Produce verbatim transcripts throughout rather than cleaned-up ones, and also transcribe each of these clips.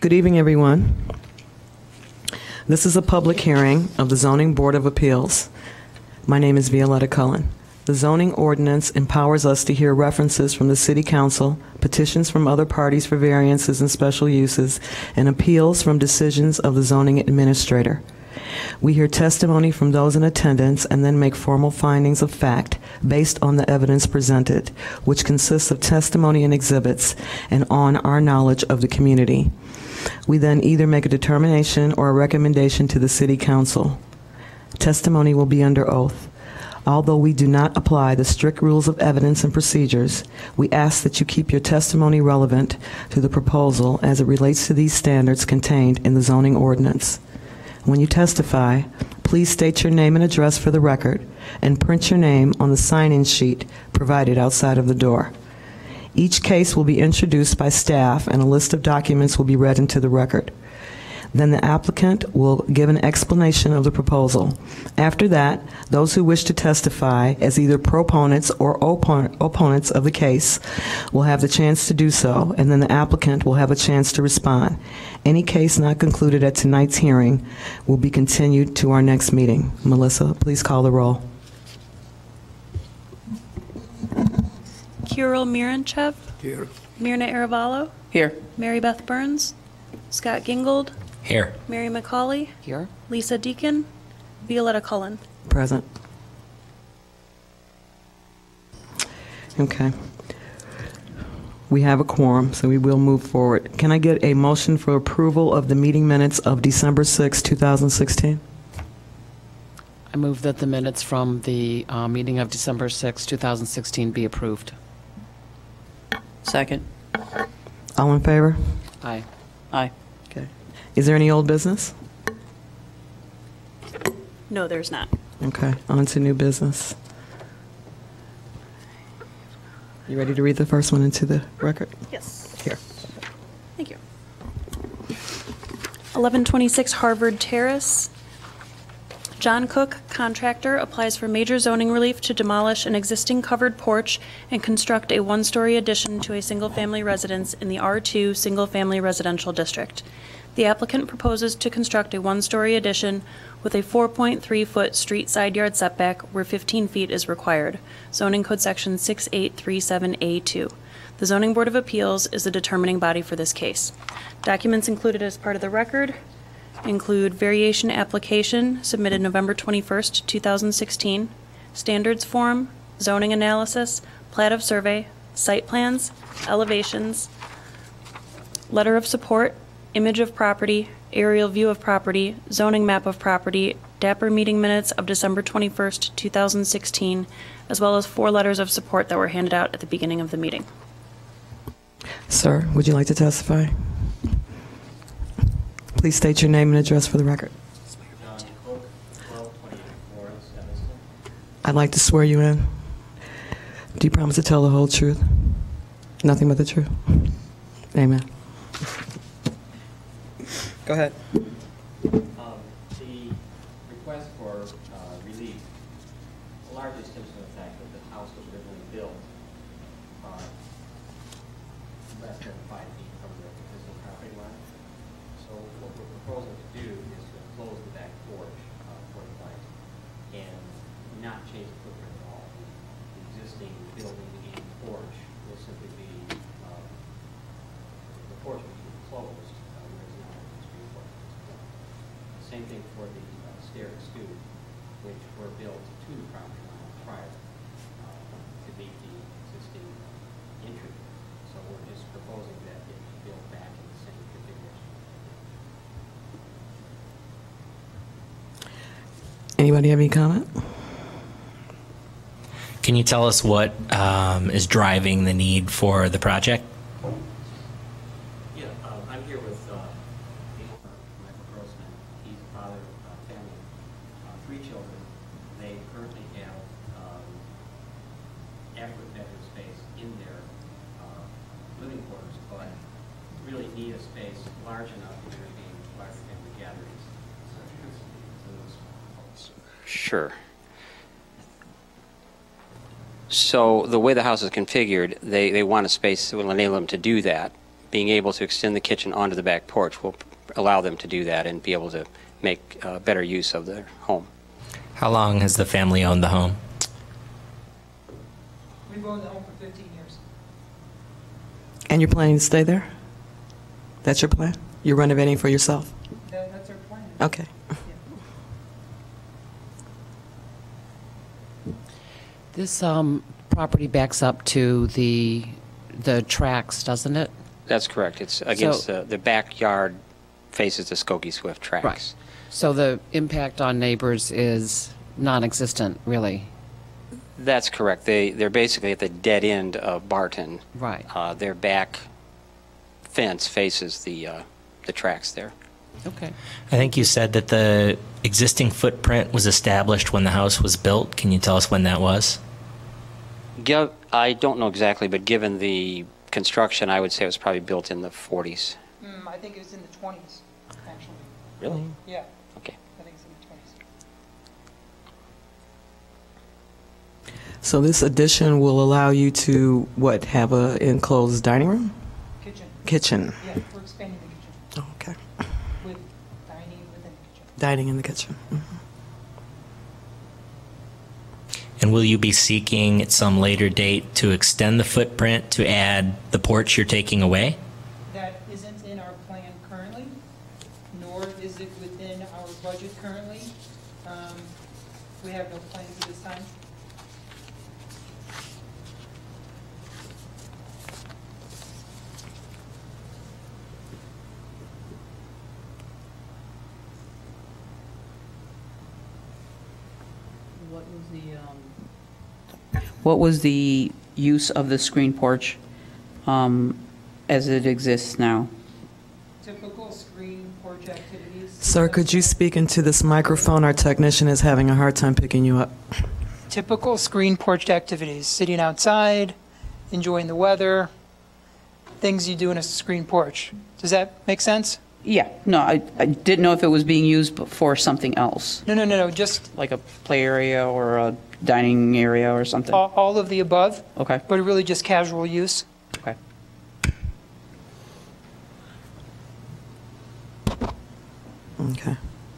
Good evening, everyone. This is a public hearing of the Zoning Board of Appeals. My name is Violetta Cullen. The zoning ordinance empowers us to hear references from the City Council, petitions from other parties for variances and special uses, and appeals from decisions of the zoning administrator. We hear testimony from those in attendance and then make formal findings of fact based on the evidence presented, which consists of testimony and exhibits, and on our knowledge of the community. We then either make a determination or a recommendation to the City Council. Testimony will be under oath. Although we do not apply the strict rules of evidence and procedures, we ask that you keep your testimony relevant to the proposal as it relates to these standards contained in the zoning ordinance. When you testify, please state your name and address for the record and print your name on the sign-in sheet provided outside of the door. Each case will be introduced by staff and a list of documents will be read into the record. Then the applicant will give an explanation of the proposal. After that, those who wish to testify as either proponents or oppon- opponents of the case will have the chance to do so, and then the applicant will have a chance to respond. Any case not concluded at tonight's hearing will be continued to our next meeting. Melissa, please call the roll. Kirill Miranchev. Here. Mirna Aravallo. Here. Mary Beth Burns. Scott Gingold. Here. Mary McCauley. Here. Lisa Deacon. Violetta Cullen. Present. Okay. We have a quorum, so we will move forward. Can I get a motion for approval of the meeting minutes of December sixth, two thousand sixteen? I move that the minutes from the uh, meeting of December sixth, two thousand sixteen be approved. Second. All in favor? Aye. Aye. Okay. Is there any old business? No, there's not. Okay, on to new business. You ready to read the first one into the record? Yes. Here. Thank you. eleven twenty-six Harvard Terrace. John Cook, contractor, applies for major zoning relief to demolish an existing covered porch and construct a one-story addition to a single-family residence in the R two Single-Family Residential District. The applicant proposes to construct a one-story addition with a four point three foot street side yard setback where fifteen feet is required. Zoning Code Section six eight three seven A two. The Zoning Board of Appeals is the determining body for this case. Documents included as part of the record include variation application submitted November twenty-first, two thousand sixteen, standards form, zoning analysis, plat of survey, site plans, elevations, letter of support, image of property, aerial view of property, zoning map of property, Dapper meeting minutes of December twenty-first, two thousand sixteen, as well as four letters of support that were handed out at the beginning of the meeting. Sir, would you like to testify? Please state your name and address for the record. John Cook, twelve twenty-eight Florence, Evanston. I'd like to swear you in. Do you promise to tell the whole truth? Nothing but the truth? Amen. Go ahead. Um, the request for uh, relief largely stems from the fact that the house was originally built uh, less than five feet from the existing property line. So what we're proposing to do is to close the back porch uh, for the light and not change the footprint at all. The existing building and porch will simply be, uh, the porch will be closed, uh, whereas now it's being closed. Same thing for the uh, stair and stoop, which were built to the property line prior uh, to meet the existing entry. So we're just proposing that it be built back in the same configuration. Anybody have any comment? Can you tell us what um, is driving the need for the project? Yeah, uh, I'm here with uh, Michael Grossman. He's a father of a family, uh, three children. They currently have um, adequate bedroom space in their uh, living quarters, but really need a space large enough for there being large family gatherings. Sure. So the way the house is configured, they, they want a space that will enable them to do that. being able to extend the kitchen onto the back porch will allow them to do that and be able to make uh, better use of their home. How long has the family owned the home? We've owned the home for fifteen years. And you're planning to stay there? That's your plan? You're renovating for yourself? That, that's our plan. Okay. This um, property backs up to the, the tracks, doesn't it? That's correct. It's against So- the, the backyard faces the Skokie Swift tracks. Right. So the impact on neighbors is non-existent, really? That's correct. They, they're basically at the dead end of Barton. Right. Uh, their back fence faces the, uh, the tracks there. Okay. I think you said that the existing footprint was established when the house was built. Can you tell us when that was? Giv I don't know exactly, but given the construction, I would say it was probably built in the forties. Mm, I think it was in the twenties, actually. Really? Yeah, Okay. I think it's in the twenties. So this addition will allow you to, what, have a enclosed dining room? Kitchen, Kitchen? yeah, we're expanding the kitchen Oh, okay. with dining within the kitchen. Dining in the kitchen. Mhm. And will you be seeking at some later date to extend the footprint to add the porch you're taking away? That isn't in our plan currently, nor is it within our budget currently. Um, We have no plans at this time. What was the, um, what was the use of the screen porch um, as it exists now? Typical screen porch activities. Sir, could you speak into this microphone? Our technician is having a hard time picking you up. Typical screen porch activities, sitting outside, enjoying the weather, things you do in a screen porch. Does that make sense? Yeah, no, I, I didn't know if it was being used for something else, No, no, no, no, just like a play area or a dining area or something. all, all of the above, Okay, but really just casual use. okay. Okay.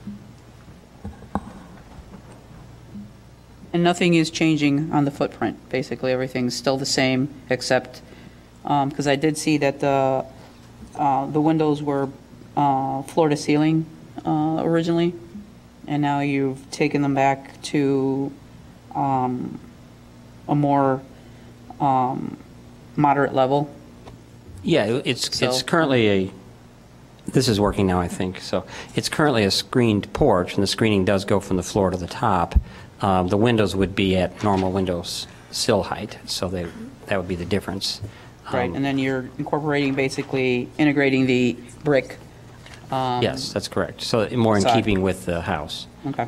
And nothing is changing on the footprint, basically, everything's still the same, except, because I did see that the, uh, the windows were uh, floor to ceiling uh, originally, and now you've taken them back to um, a more um, moderate level. Yeah, it's, it's So- currently a, this is working now, I think. So it's currently a screened porch, and the screening does go from the floor to the top. Um, The windows would be at normal windows sill height, so they, that would be the difference. Right, Um, and then you're incorporating, basically integrating the brick. um, Yes, that's correct. So more in Side. keeping with the house. Okay.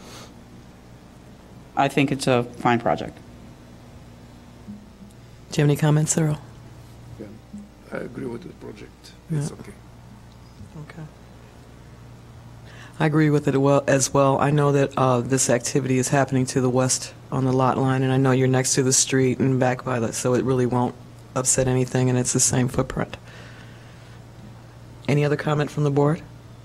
I think it's a fine project. Do you have any comments, Cyril? Yeah, I agree with the project. Yeah. It's okay. Okay. I agree with it well, as well. I know that uh, this activity is happening to the west on the lot line, and I know you're next to the street and back by the, so it really won't upset anything, and it's the same footprint. Any other comment from the board?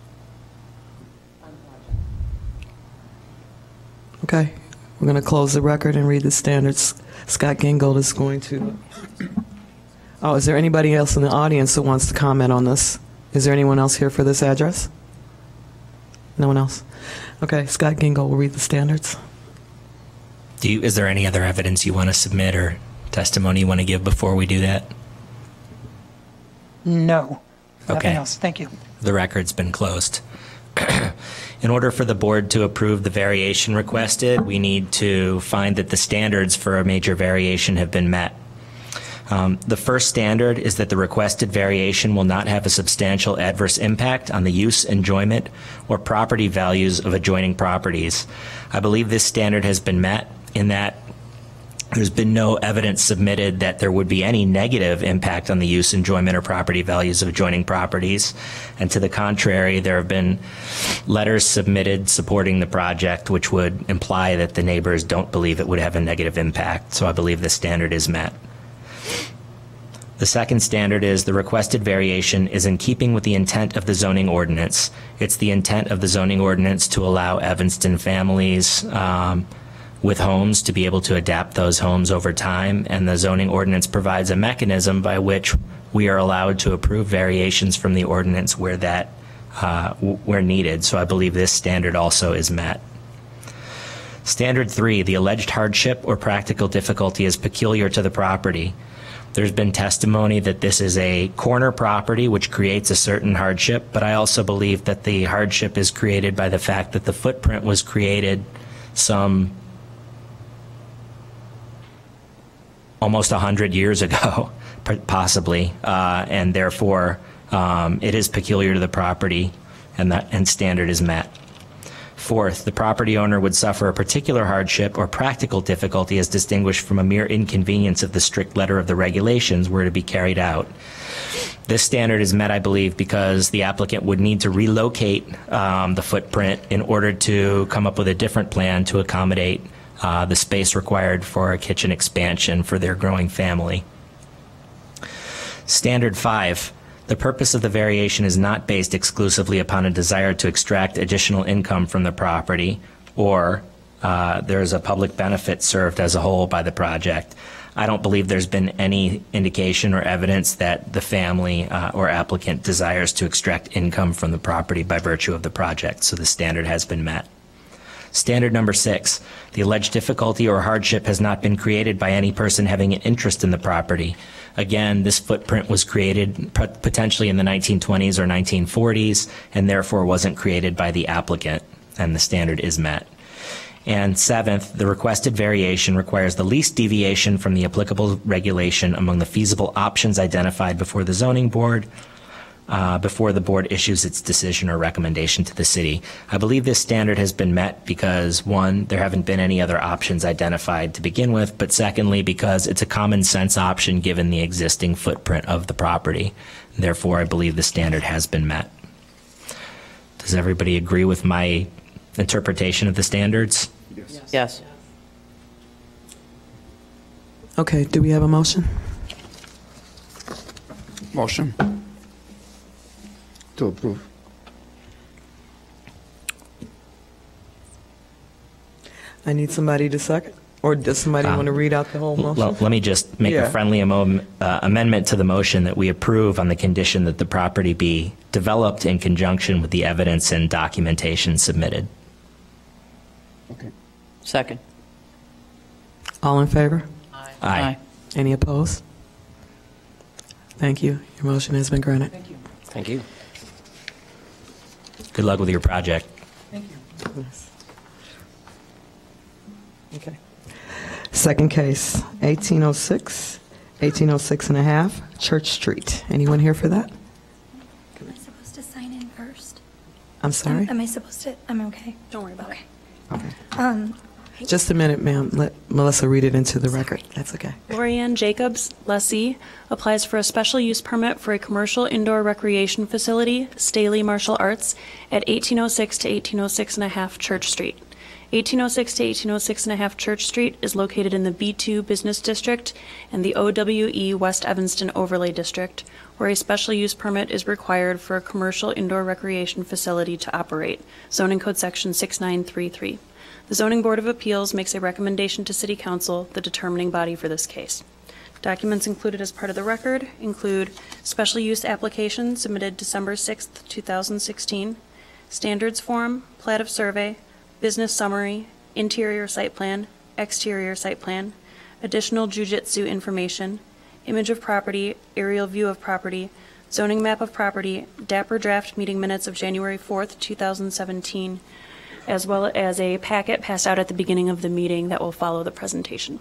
Okay, we're going to close the record and read the standards. Scott Gingold is going to... Oh, is there anybody else in the audience who wants to comment on this? Is there anyone else here for this address? No one else? Okay, Scott Gingold will read the standards. Do you, is there any other evidence you want to submit or testimony you want to give before we do that? No, nothing Okay. else. Thank you. The record's been closed. In order for the board to approve the variation requested, we need to find that the standards for a major variation have been met. Um, the first standard is that the requested variation will not have a substantial adverse impact on the use, enjoyment, or property values of adjoining properties. I believe this standard has been met in that there's been no evidence submitted that there would be any negative impact on the use, enjoyment, or property values of adjoining properties. And to the contrary, there have been letters submitted supporting the project, which would imply that the neighbors don't believe it would have a negative impact. So I believe the standard is met. The second standard is the requested variation is in keeping with the intent of the zoning ordinance. It's the intent of the zoning ordinance to allow Evanston families um, with homes to be able to adapt those homes over time, and the zoning ordinance provides a mechanism by which we are allowed to approve variations from the ordinance where that uh, where needed. So I believe this standard also is met. Standard three, the alleged hardship or practical difficulty is peculiar to the property. There's been testimony that this is a corner property which creates a certain hardship, but I also believe that the hardship is created by the fact that the footprint was created some almost one hundred years ago, possibly, uh, and therefore um, it is peculiar to the property, and that and standard is met. Fourth, the property owner would suffer a particular hardship or practical difficulty as distinguished from a mere inconvenience if the strict letter of the regulations were to be carried out. This standard is met, I believe, because the applicant would need to relocate um, the footprint in order to come up with a different plan to accommodate uh, the space required for a kitchen expansion for their growing family. Standard five. The purpose of the variation is not based exclusively upon a desire to extract additional income from the property, or uh, there is a public benefit served as a whole by the project. I don't believe there's been any indication or evidence that the family uh, or applicant desires to extract income from the property by virtue of the project, so the standard has been met. Standard number six, the alleged difficulty or hardship has not been created by any person having an interest in the property. Again, this footprint was created potentially in the nineteen twenties or nineteen forties, and therefore wasn't created by the applicant, and the standard is met. And seventh, the requested variation requires the least deviation from the applicable regulation among the feasible options identified before the zoning board, uh, before the board issues its decision or recommendation to the city. I believe this standard has been met because, one, there haven't been any other options identified to begin with, but secondly, because it's a common sense option given the existing footprint of the property. Therefore, I believe the standard has been met. Does everybody agree with my interpretation of the standards? Yes. Yes. Okay, do we have a motion? Motion to approve. I need somebody to second, or does somebody Um, want to read out the whole motion? Well, let me just make Yeah. a friendly amo- uh, amendment to the motion that we approve on the condition that the property be developed in conjunction with the evidence and documentation submitted. Okay. Second. All in favor? Aye. Any opposed? Thank you. Your motion has been granted. Thank you. Thank you. Good luck with your project. Thank you. Okay. Second case, eighteen oh six, eighteen oh six and a half, Church Street. Anyone here for that? Am I supposed to sign in first? I'm sorry? Am, am I supposed to? I'm okay. Don't worry about Okay. Okay. Um, Just a minute, ma'am. Let Melissa read it into the record. That's okay. Lorianne Jacobs, lessee, applies for a special use permit for a commercial indoor recreation facility, Staley Martial Arts, at eighteen oh six to eighteen oh six and a half Church Street. eighteen oh six to eighteen oh six and a half Church Street is located in the B two Business District and the O W E West Evanston Overlay District, where a special use permit is required for a commercial indoor recreation facility to operate, zoning code section six nine three three. The Zoning Board of Appeals makes a recommendation to City Council, the determining body for this case. Documents included as part of the record include special use application submitted December sixth, two thousand sixteen, standards form, plat of survey, business summary, interior site plan, exterior site plan, additional jujitsu information, image of property, aerial view of property, zoning map of property, Dapper draft meeting minutes of January fourth, two thousand seventeen, as well as a packet passed out at the beginning of the meeting that will follow the presentation.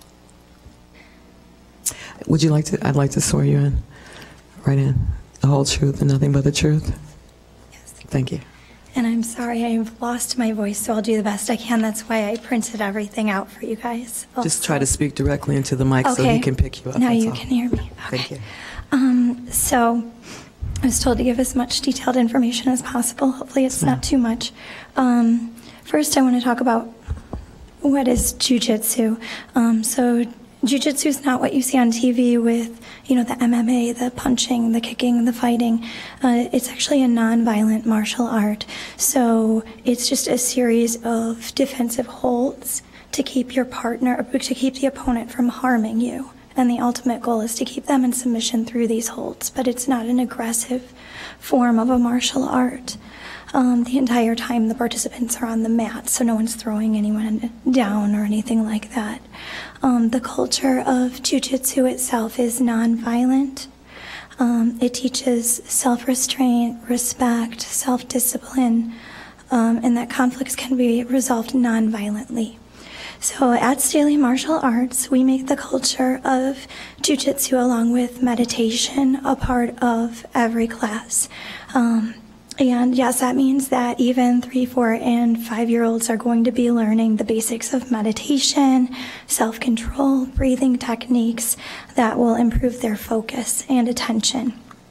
Would you like to, I'd like to swear you in, right in, the whole truth and nothing but the truth? yes. Thank you. And I'm sorry, I've lost my voice, so I'll do the best I can. That's why I printed everything out for you guys. Just try to also. speak directly into the mic so Okay. he can pick you up. Now that's you all. can hear me. Okay. Thank you. Um, so I was told to give as much detailed information as possible. Hopefully it's not too much. Um, first, I want to talk about what is jujitsu. Um, so Jiu-jitsu is not what you see on T V with, you know, the M M A, the punching, the kicking, the fighting. Uh, it's actually a non-violent martial art. So it's just a series of defensive holds to keep your partner, to keep the opponent from harming you. And the ultimate goal is to keep them in submission through these holds. But it's not an aggressive form of a martial art. Um, the entire time the participants are on the mat, so no one's throwing anyone down or anything like that. Um, the culture of Jiu-Jitsu itself is non-violent. Um, it teaches self-restraint, respect, self-discipline, um, and that conflicts can be resolved non-violently. So at Staley Martial Arts, we make the culture of Jiu-Jitsu along with meditation a part of every class. Um, And yes, that means that even three, four, and five-year-olds are going to be learning the basics of meditation, self-control, breathing techniques that will improve their focus and attention.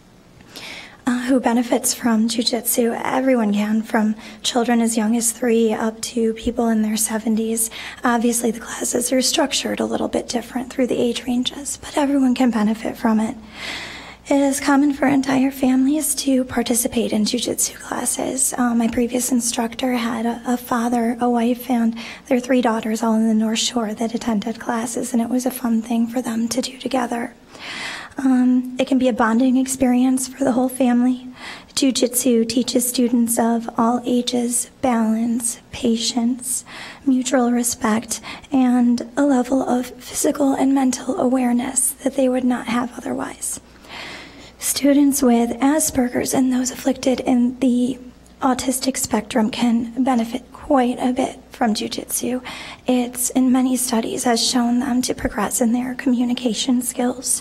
Uh, who benefits from Jiu-Jitsu? Everyone can, from children as young as three up to people in their seventies. Obviously, the classes are structured a little bit different through the age ranges, but everyone can benefit from it. It is common for entire families to participate in Jiu-Jitsu classes. Um, my previous instructor had a, a father, a wife, and their three daughters all in the North Shore that attended classes, and it was a fun thing for them to do together. Um, it can be a bonding experience for the whole family. Jiu-Jitsu teaches students of all ages balance, patience, mutual respect, and a level of physical and mental awareness that they would not have otherwise. Students with Asperger's and those afflicted in the autistic spectrum can benefit quite a bit from Jiu-Jitsu. It's, in many studies, has shown them to progress in their communication skills.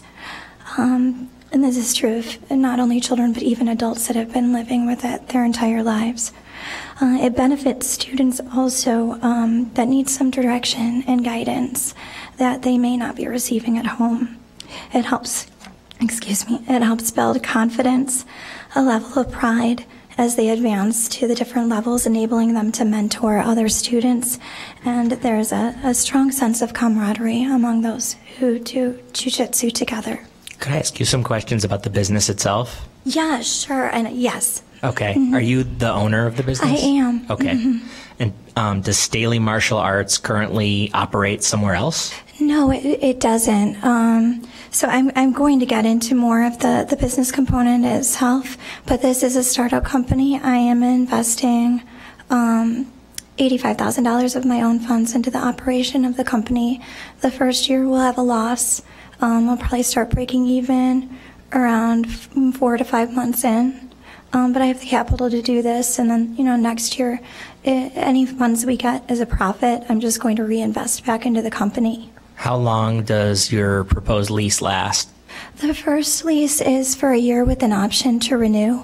Um, and this is true of not only children, but even adults that have been living with it their entire lives. Uh, it benefits students also um, that need some direction and guidance that they may not be receiving at home. It helps Excuse me, it helps build confidence, a level of pride as they advance to the different levels, enabling them to mentor other students. And there's a, a strong sense of camaraderie among those who do Jiu-Jitsu together. Could I ask you some questions about the business itself? Yeah, sure, and yes. Okay. Mm-hmm. Are you the owner of the business? I am. Okay. Mm-hmm. And um, does Staley Martial Arts currently operate somewhere else? No, it, it doesn't. Um, so I'm, I'm going to get into more of the, the business component itself, but this is a startup company. I am investing um, eighty-five thousand dollars of my own funds into the operation of the company. The first year we'll have a loss. Um, we'll probably start breaking even around four to five months in. Um, but I have the capital to do this, and then, you know, next year, it, any funds we get as a profit, I'm just going to reinvest back into the company. How long does your proposed lease last? The first lease is for a year with an option to renew.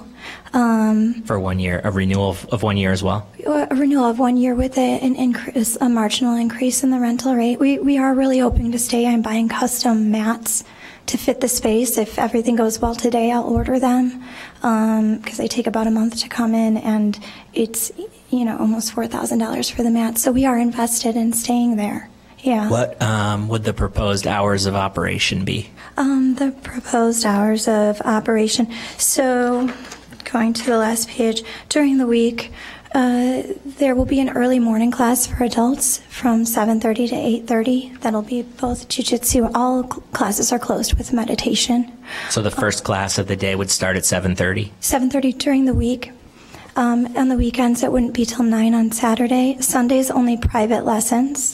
Um, for one year, a renewal of, of one year as well? A renewal of one year with a, an increase, a marginal increase in the rental rate. We, we are really hoping to stay. I'm buying custom mats to fit the space. If everything goes well today, I'll order them because um, they take about a month to come in, and it's, you know, almost four thousand dollars for the mats. So we are invested in staying there. Yeah. What um, would the proposed hours of operation be? Um, the proposed hours of operation. So going to the last page, during the week, uh, there will be an early morning class for adults from seven thirty to eight thirty. That'll be both jiu-jitsu. All cl- classes are closed with meditation. So the first class of the day would start at seven thirty? seven thirty during the week. Um, on the weekends, it wouldn't be till nine on Saturday. Sundays, only private lessons.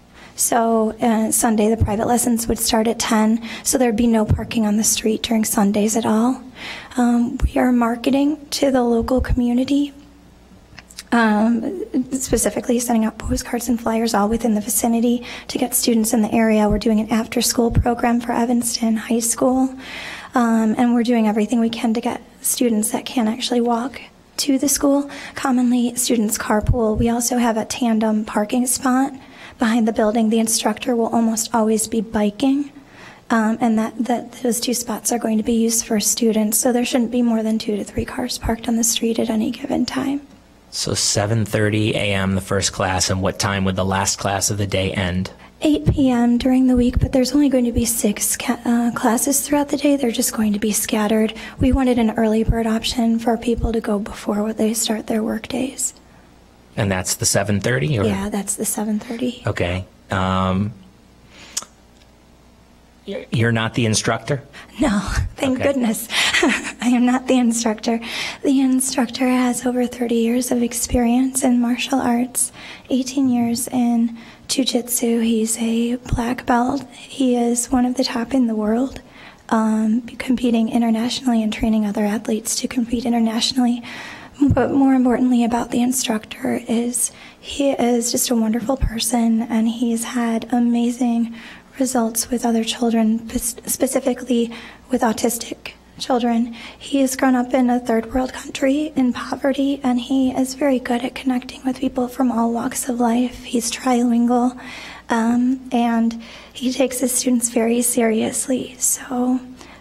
So uh, Sunday, the private lessons would start at ten, so there'd be no parking on the street during Sundays at all. Um, we are marketing to the local community, um, specifically sending out postcards and flyers all within the vicinity to get students in the area. We're doing an after-school program for Evanston High School, um, and we're doing everything we can to get students that can't actually walk to the school. Commonly, students carpool. We also have a tandem parking spot behind the building. The instructor will almost always be biking, um, and that, that those two spots are going to be used for students, so there shouldn't be more than two to three cars parked on the street at any given time. So seven thirty a.m. the first class, and what time would the last class of the day end? eight p m during the week, but there's only going to be six ca- uh, classes throughout the day. They're just going to be scattered. We wanted an early bird option for people to go before they start their work days. And that's the seven thirty? Or? Yeah, that's the seven thirty. Okay. Um, you're- you're not the instructor? No, thank Okay. goodness. I am not the instructor. The instructor has over thirty years of experience in martial arts, eighteen years in jiu-jitsu. He's a black belt. He is one of the top in the world, um, competing internationally and training other athletes to compete internationally. But more importantly about the instructor is he is just a wonderful person, and he's had amazing results with other children, specifically with autistic children. He has grown up in a third world country in poverty, and he is very good at connecting with people from all walks of life. He's trilingual, um, and he takes his students very seriously. So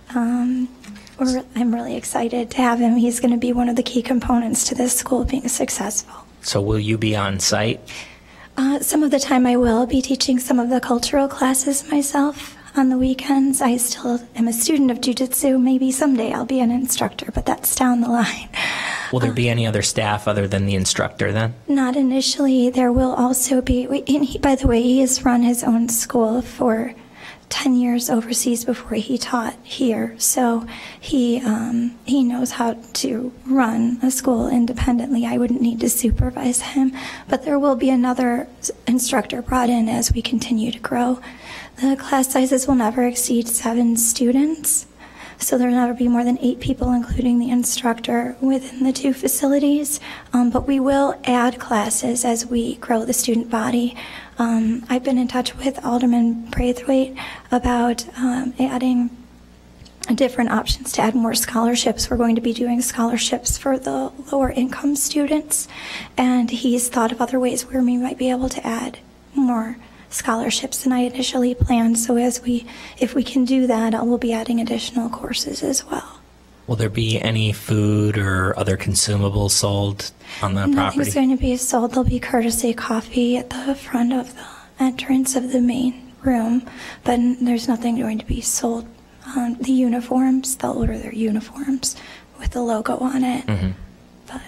um, we're, I'm really excited to have him. He's going to be one of the key components to this school being successful. So will you be on site? Uh, some of the time I will be teaching some of the cultural classes myself on the weekends. I still am a student of jiu-jitsu. Maybe someday I'll be an instructor, but that's down the line. Will there be any other staff other than the instructor then? Not initially. There will also be, and he, by the way, he has run his own school for ten years overseas before he taught here. So he um, he knows how to run a school independently. I wouldn't need to supervise him, but there will be another instructor brought in as we continue to grow. The class sizes will never exceed seven students, so there will never be more than eight people, including the instructor, within the two facilities. Um, but we will add classes as we grow the student body. Um, I've been in touch with Alderman Braithwaite about um, adding different options to add more scholarships. We're going to be doing scholarships for the lower income students, and he's thought of other ways where we might be able to add more scholarships than I initially planned. So as we, if we can do that, I will be adding additional courses as well. Will there be any food or other consumables sold on the property? Nothing's going to be sold. There'll be courtesy coffee at the front of the entrance of the main room, but there's nothing going to be sold. Um, the uniforms, they'll order their uniforms with the logo on it. Mm-hmm. But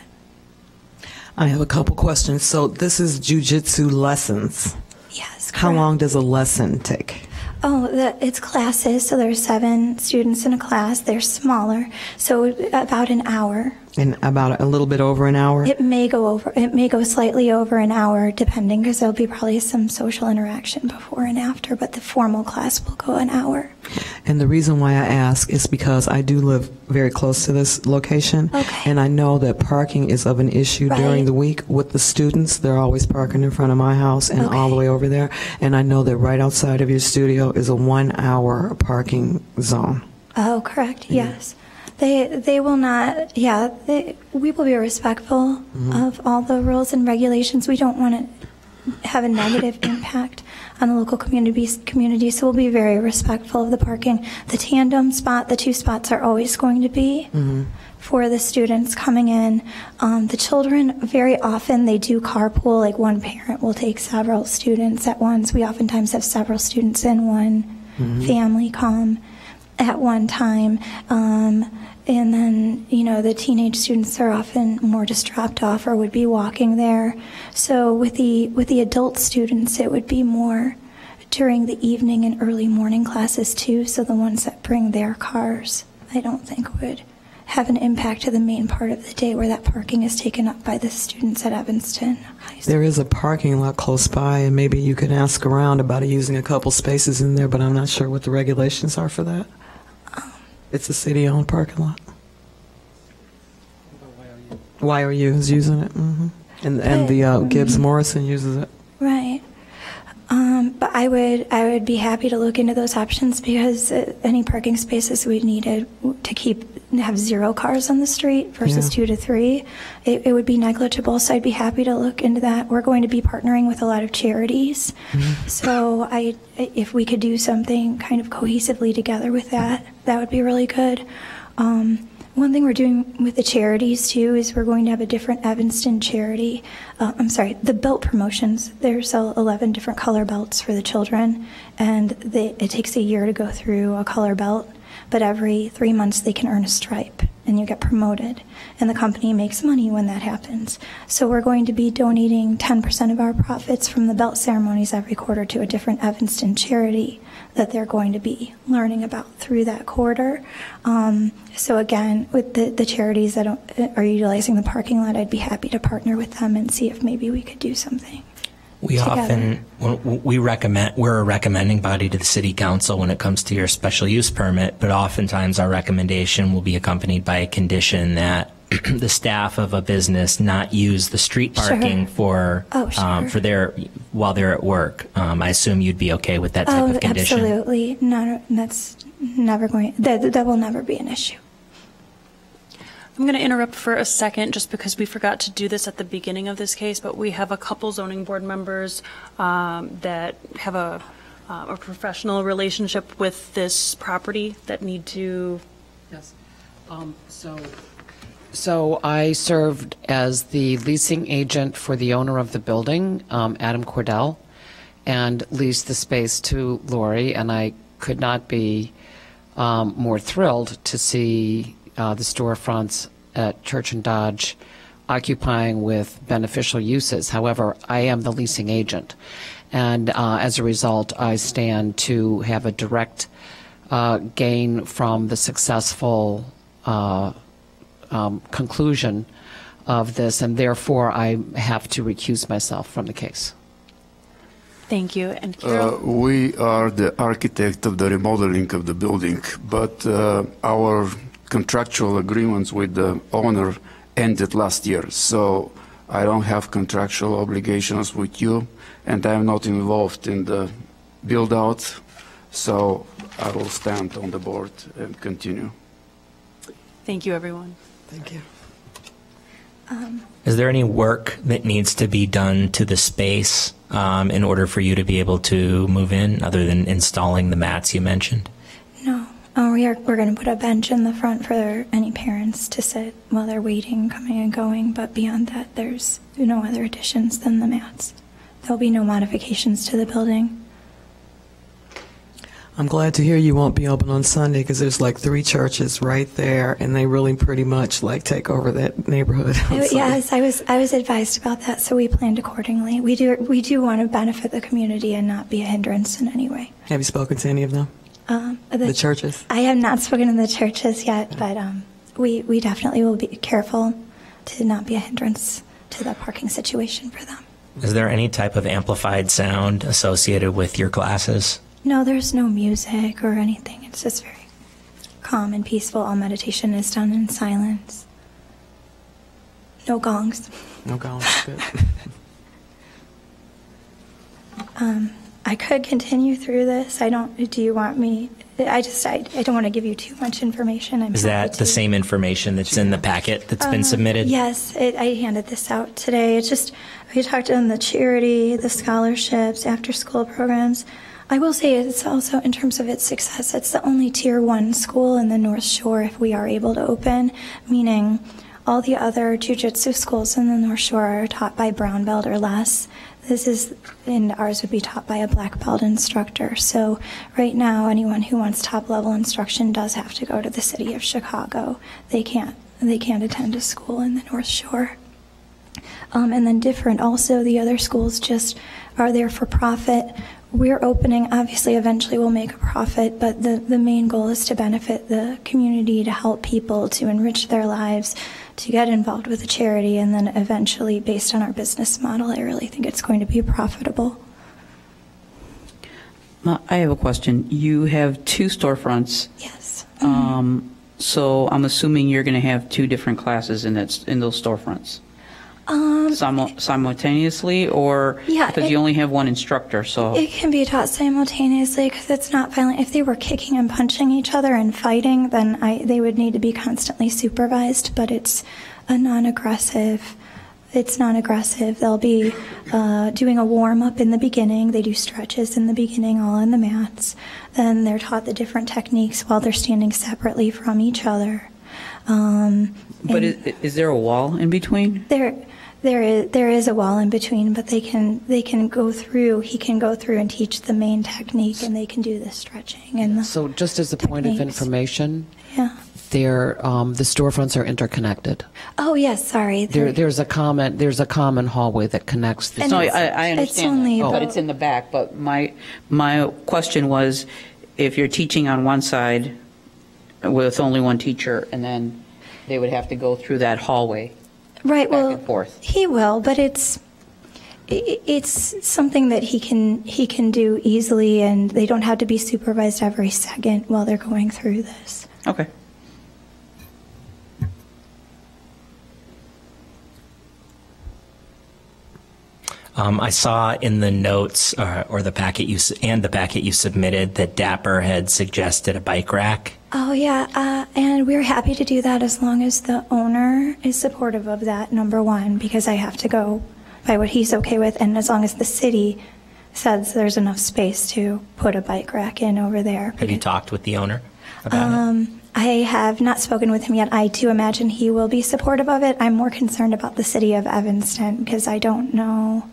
I have a couple questions. So this is jiu-jitsu lessons. yes. How correct. long does a lesson take? Oh, the, it's classes, so there's seven students in a class. They're smaller, so about an hour. In about a little bit over an hour? It may go over, it may go slightly over an hour, depending, because there'll be probably some social interaction before and after, but the formal class will go an hour. And the reason why I ask is because I do live very close to this location. Okay. And I know that parking is of an issue Right. during the week with the students. They're always parking in front of my house and all the Okay. way over there. And I know that right outside of your studio is a one-hour parking zone. Oh, correct, yes. They they will not, yeah, they, we will be respectful of all the rules and regulations. We don't want to have a negative impact on the local community, community, so we'll be very respectful of the parking. The tandem spot, the two spots are always going to be for the students coming in. Um, the children, very often, they do carpool, like one parent will take several students at once. We oftentimes have several students in one family come at one time. Um, and then, you know, the teenage students are often more just dropped off or would be walking there. So with the with the adult students, it would be more during the evening and early morning classes too. So the ones that bring their cars, I don't think would have an impact to the main part of the day where that parking is taken up by the students at Evanston High School. There is a parking lot close by, and maybe you could ask around about using a couple spaces in there, but I'm not sure what the regulations are for that. It's a city-owned parking lot. Y O U is using it, hmm and and the uh, Gibbs Morrison uses it. Right. Um, but I would I would be happy to look into those options because uh, any parking spaces we needed to keep have zero cars on the street versus Yeah. two to three, it, it would be negligible. So I'd be happy to look into that. We're going to be partnering with a lot of charities, so I if we could do something kind of cohesively together with that, that would be really good. Um, One thing we're doing with the charities too is we're going to have a different Evanston charity. Uh, I'm sorry, the belt promotions. There's eleven different color belts for the children, and they, it takes a year to go through a color belt, but every three months they can earn a stripe and you get promoted, and the company makes money when that happens. So we're going to be donating ten percent of our profits from the belt ceremonies every quarter to a different Evanston charity that they're going to be learning about through that quarter. Um, so again, with the, the charities that are utilizing the parking lot, I'd be happy to partner with them and see if maybe we could do something. We together. often, we recommend, we're a recommending body to the city council when it comes to your special use permit, but oftentimes our recommendation will be accompanied by a condition that the staff of a business not use the street parking Sure. for, Oh, sure. um, for their, while they're at work. Um, I assume you'd be okay with that type Oh, of condition? absolutely. No, that's never going, that, that will never be an issue. I'm going to interrupt for a second just because we forgot to do this at the beginning of this case, but we have a couple zoning board members um, that have a, uh, a professional relationship with this property that need to. Yes. Um, So, so I served as the leasing agent for the owner of the building, um, Adam Cordell, and leased the space to Lori, and I could not be um, more thrilled to see uh, the storefronts at Church and Dodge occupying with beneficial uses. However, I am the leasing agent, and uh, as a result, I stand to have a direct uh, gain from the successful uh, um, conclusion of this, and therefore I have to recuse myself from the case. Thank you. And Carol? Uh, we are the architect of the remodeling of the building, but uh, our contractual agreements with the owner ended last year, so I don't have contractual obligations with you, and I'm not involved in the build-out, so I will stand on the board and continue. Thank you, everyone. Thank you. Is there any work that needs to be done to the space um, in order for you to be able to move in, other than installing the mats you mentioned? No. Uh, we are, we're going to put a bench in the front for any parents to sit while they're waiting, coming and going, but beyond that, there's no other additions than the mats. There'll be no modifications to the building. I'm glad to hear you won't be open on Sunday because there's like three churches right there, and they really pretty much like take over that neighborhood. on I- Sunday. Yes, I was I was advised about that, so we planned accordingly. We do we do want to benefit the community and not be a hindrance in any way. Have you spoken to any of them? Um, The churches? I have not spoken to the churches yet, but um, we we definitely will be careful to not be a hindrance to the parking situation for them. Is there any type of amplified sound associated with your classes? No, there's no music or anything. It's just very calm and peaceful. All meditation is done in silence. No gongs. No going. Good. Um, I could continue through this. I don't. Do you want me? I just. I, I don't want to give you too much information. I'm Is happy that the to. same information that's in the packet that's been Uh, submitted? Yes, it, I handed this out today. It's just we talked on the charity, the scholarships, after-school programs. I will say it's also, in terms of its success, it's the only tier one school in the North Shore if we are able to open, meaning all the other jiu-jitsu schools in the North Shore are taught by brown belt or less. This is, and ours would be taught by a black belt instructor. So right now, anyone who wants top-level instruction does have to go to the city of Chicago. They can't, they can't attend a school in the North Shore. Um, and then different, also the other schools just are there for profit. We're opening, obviously eventually we'll make a profit, but the, the main goal is to benefit the community, to help people, to enrich their lives, to get involved with a charity, and then eventually, based on our business model, I really think it's going to be profitable. Uh, I have a question. You have two storefronts. Yes. Um, so I'm assuming you're going to have two different classes in that, in those storefronts? Um, Simu- simultaneously, or Yeah, because it- you only have one instructor, so It can be taught simultaneously because it's not violent. If they were kicking and punching each other and fighting, then I, they would need to be constantly supervised, but it's a non-aggressive. It's non-aggressive. They'll be uh, doing a warm-up in the beginning. They do stretches in the beginning, all on the mats. Then they're taught the different techniques while they're standing separately from each other. Um, But and is, is there a wall in between? there, there is there is a wall in between, but they can they can go through. He can go through and teach the main technique, and they can do the stretching and the, So just as a point of Techniques. information, yeah. they're, um, the storefronts are interconnected. Oh yes, sorry. There, There- there's a common, there's a common hallway that connects the. And No, I, it's- I it's understand only that, but about- it's in the back. But my, my question was, if you're teaching on one side with only one teacher, and then they would have to go through that hallway. Right, back well, and forth. he will, but it's i- it's something that he can he can do easily, and they don't have to be supervised every second while they're going through this. Okay. Um, I saw in the notes uh, or the packet you s- and the packet you submitted that Dapper had suggested a bike rack. Oh yeah, uh, and we're happy to do that as long as the owner is supportive of that. Number one, because I have to go by what he's okay with, and as long as the city says there's enough space to put a bike rack in over there. Have you talked with the owner about it? Um, I have not spoken with him yet. I do imagine he will be supportive of it. I'm more concerned about the city of Evanston because I don't know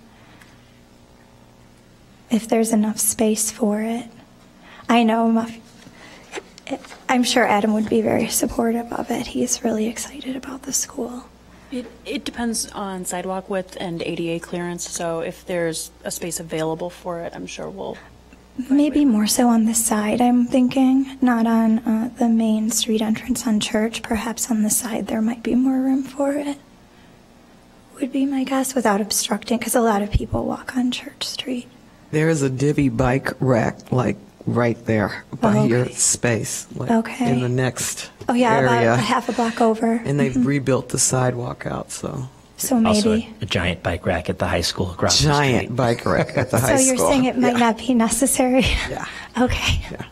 if there's enough space for it. I know, my- I'm sure Adam would be very supportive of it. He's really excited about the school. It, it depends on sidewalk width and A D A clearance, so if there's a space available for it, I'm sure we'll. Maybe more so on the side, I'm thinking, not on uh, the main street entrance on Church. Perhaps on the side there might be more room for it. Would be my guess, without obstructing, because a lot of people walk on Church Street. There is a divvy bike rack, like, right there by Oh, your okay. space, like, Okay. in the next Oh yeah, area. about a half a block over. And they've rebuilt the sidewalk out, so. So Also, maybe. a, a giant bike rack at the high school across the Giant street. bike rack at the So high school. you're saying it might Yeah. not be necessary? Yeah. Okay. Yeah.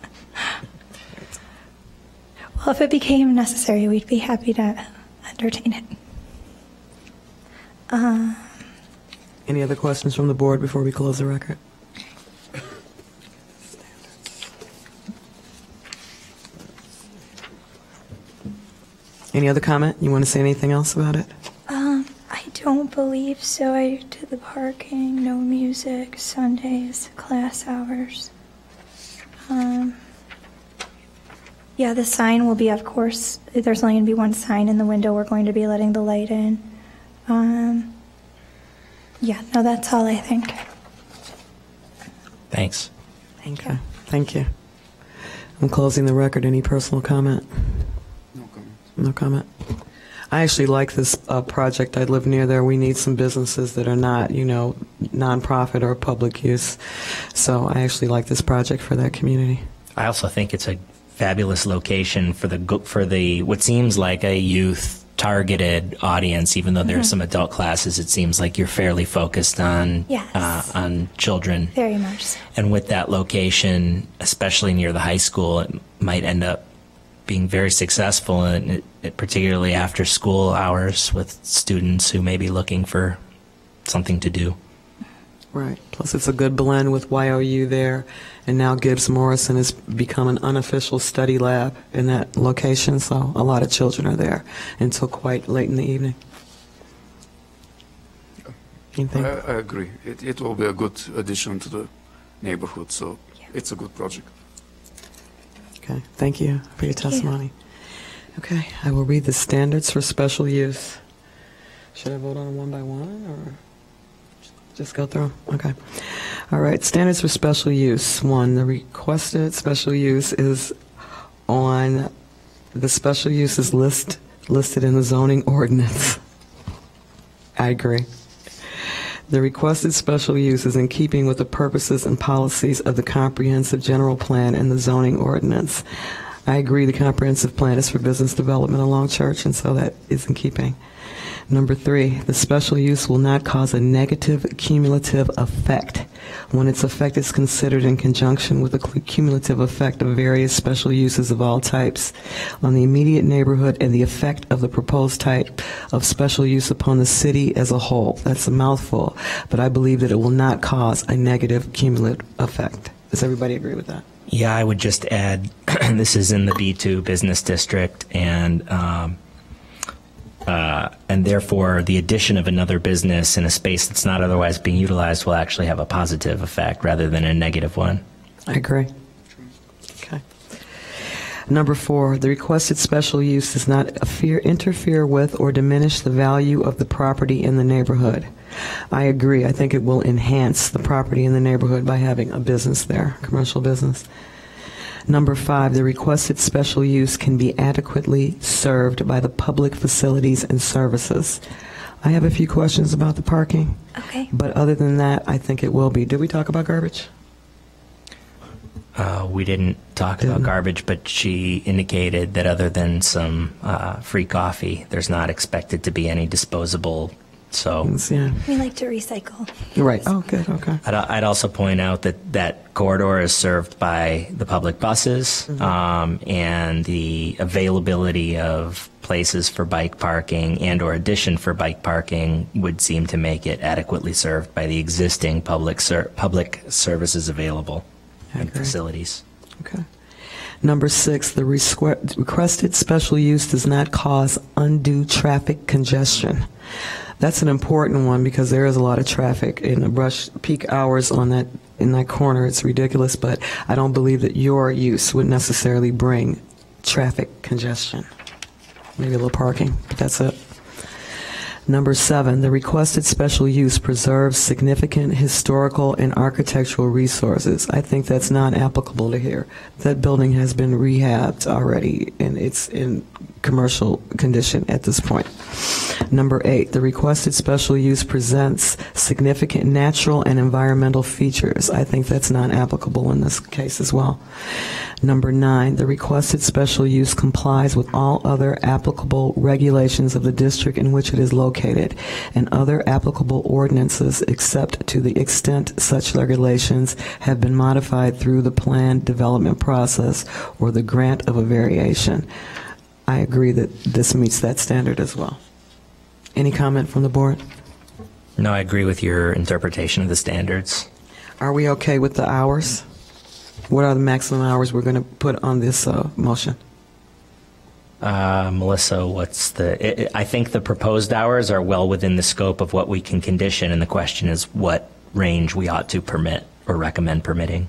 Well, if it became necessary, we'd be happy to entertain it. Uh, Any other questions from the board before we close the record? Any other comment? You want to say anything else about it? um, I don't believe so. I did the parking, no music, Sundays, class hours. Um, yeah, the sign will be, of course, there's only going to be one sign in the window. We're going to be letting the light in. Um, yeah, no, that's all I think. Thanks. Thank Okay, you. thank you. I'm closing the record. Any personal comment? No comment. No comment. I actually like this uh, project. I live near there. We need some businesses that are not, you know, nonprofit or public use. So I actually like this project for that community. I also think it's a fabulous location for the go- for the what seems like a youth targeted audience. Even though there are some adult classes, it seems like you're fairly focused on Yes. uh, on children. Very much so. And with that location, especially near the high school, it might end up being very successful, and it, it, particularly after school hours with students who may be looking for something to do. Right. Plus, it's a good blend with Y O U there, and now Gibbs Morrison has become an unofficial study lab in that location, so a lot of children are there until quite late in the evening. Anything? I, I agree. It, it will be a good addition to the neighborhood, so it's a good project. Okay, thank you for your Thank you. testimony. Okay, I will read the standards for special use. Should I vote on them one by one, or just go through them? Okay. All right, standards for special use. One, the requested special use is on the special uses list listed in the zoning ordinance. I agree. The requested special use is in keeping with the purposes and policies of the comprehensive general plan and the zoning ordinance. I agree the comprehensive plan is for business development along Church, and so that is in keeping. Number three, the special use will not cause a negative cumulative effect when its effect is considered in conjunction with the cumulative effect of various special uses of all types on the immediate neighborhood and the effect of the proposed type of special use upon the city as a whole. That's a mouthful, but I believe that it will not cause a negative cumulative effect. Does everybody agree with that? Yeah, I would just add this is in the B two business district, and um, uh, and therefore the addition of another business in a space that's not otherwise being utilized will actually have a positive effect rather than a negative one. I agree. Okay. Number four, the requested special use does not affair- interfere with or diminish the value of the property in the neighborhood. I agree. I think it will enhance the property in the neighborhood by having a business there, commercial business. Number five, the requested special use can be adequately served by the public facilities and services. I have a few questions about the parking. Okay. But other than that, I think it will be. Did we talk about garbage? Uh, we didn't talk Didn't. about garbage, but she indicated that other than some uh, free coffee, there's not expected to be any disposable. So Yeah. We like to recycle. Right. Oh, good. Okay. I'd, I'd also point out that that corridor is served by the public buses, Mm-hmm. um, and the availability of places for bike parking and or addition for bike parking would seem to make it adequately served by the existing public ser- public services available I and agree. facilities. Okay. Number six, the requ- requested special use does not cause undue traffic congestion. That's an important one because there is a lot of traffic in the rush peak hours on that in that corner. It's ridiculous, but I don't believe that your use would necessarily bring traffic congestion. Maybe a little parking, but that's it. Number seven, the requested special use preserves significant historical and architectural resources. I think that's not applicable to here. That building has been rehabbed already, and it's in commercial condition at this point. Number eight, the requested special use presents significant natural and environmental features. I think that's not applicable in this case as well. Number nine, the requested special use complies with all other applicable regulations of the district in which it is located and other applicable ordinances except to the extent such regulations have been modified through the planned development process or the grant of a variation. I agree that this meets that standard as well. Any comment from the board? No, I agree with your interpretation of the standards. Are we okay with the hours? What are the maximum hours we're going to put on this uh, motion? Uh, Melissa, what's the, I I think the proposed hours are well within the scope of what we can condition, and the question is what range we ought to permit or recommend permitting.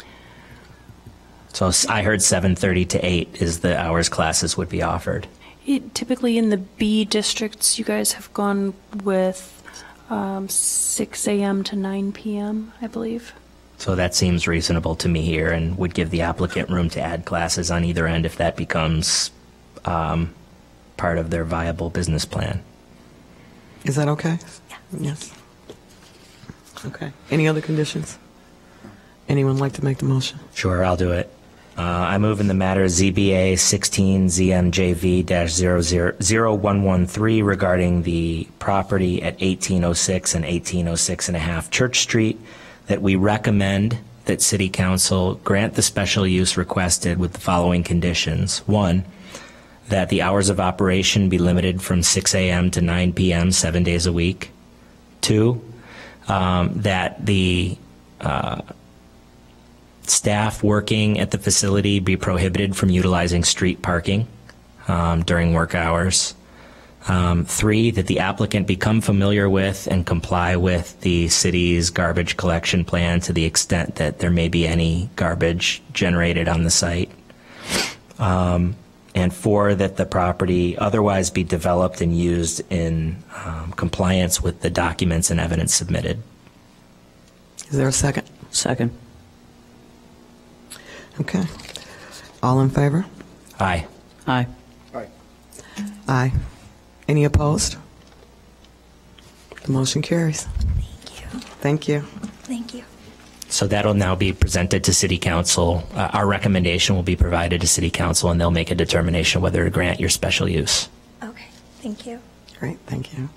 So s- I heard seven thirty to eight is the hours classes would be offered. It- Typically in the B districts, you guys have gone with um, six a.m. to nine p.m., I believe. So that seems reasonable to me here and would give the applicant room to add classes on either end if that becomes um, part of their viable business plan. Is that okay? Yeah. Yes. Okay. Any other conditions? Anyone like to make the motion? Sure, I'll do it. Uh, I move in the matter Z B A sixteen Z M J V zero zero zero one one three regarding the property at eighteen oh six and eighteen oh six and a half Church Street that we recommend that City Council grant the special use requested with the following conditions. One, that the hours of operation be limited from six a.m. to nine p.m. seven days a week. Two, um, that the uh, staff working at the facility be prohibited from utilizing street parking um, during work hours. Um, three, that the applicant become familiar with and comply with the city's garbage collection plan to the extent that there may be any garbage generated on the site. Um, and four, that the property otherwise be developed and used in um, compliance with the documents and evidence submitted. Is there a second? Second. Okay. All in favor? Aye. Aye. Aye. Any opposed? The motion carries. Thank you. Thank you. Thank you. So that'll now be presented to City Council. Uh, our recommendation will be provided to City Council, and they'll make a determination whether to grant your special use. Okay. Thank you. Great, thank you.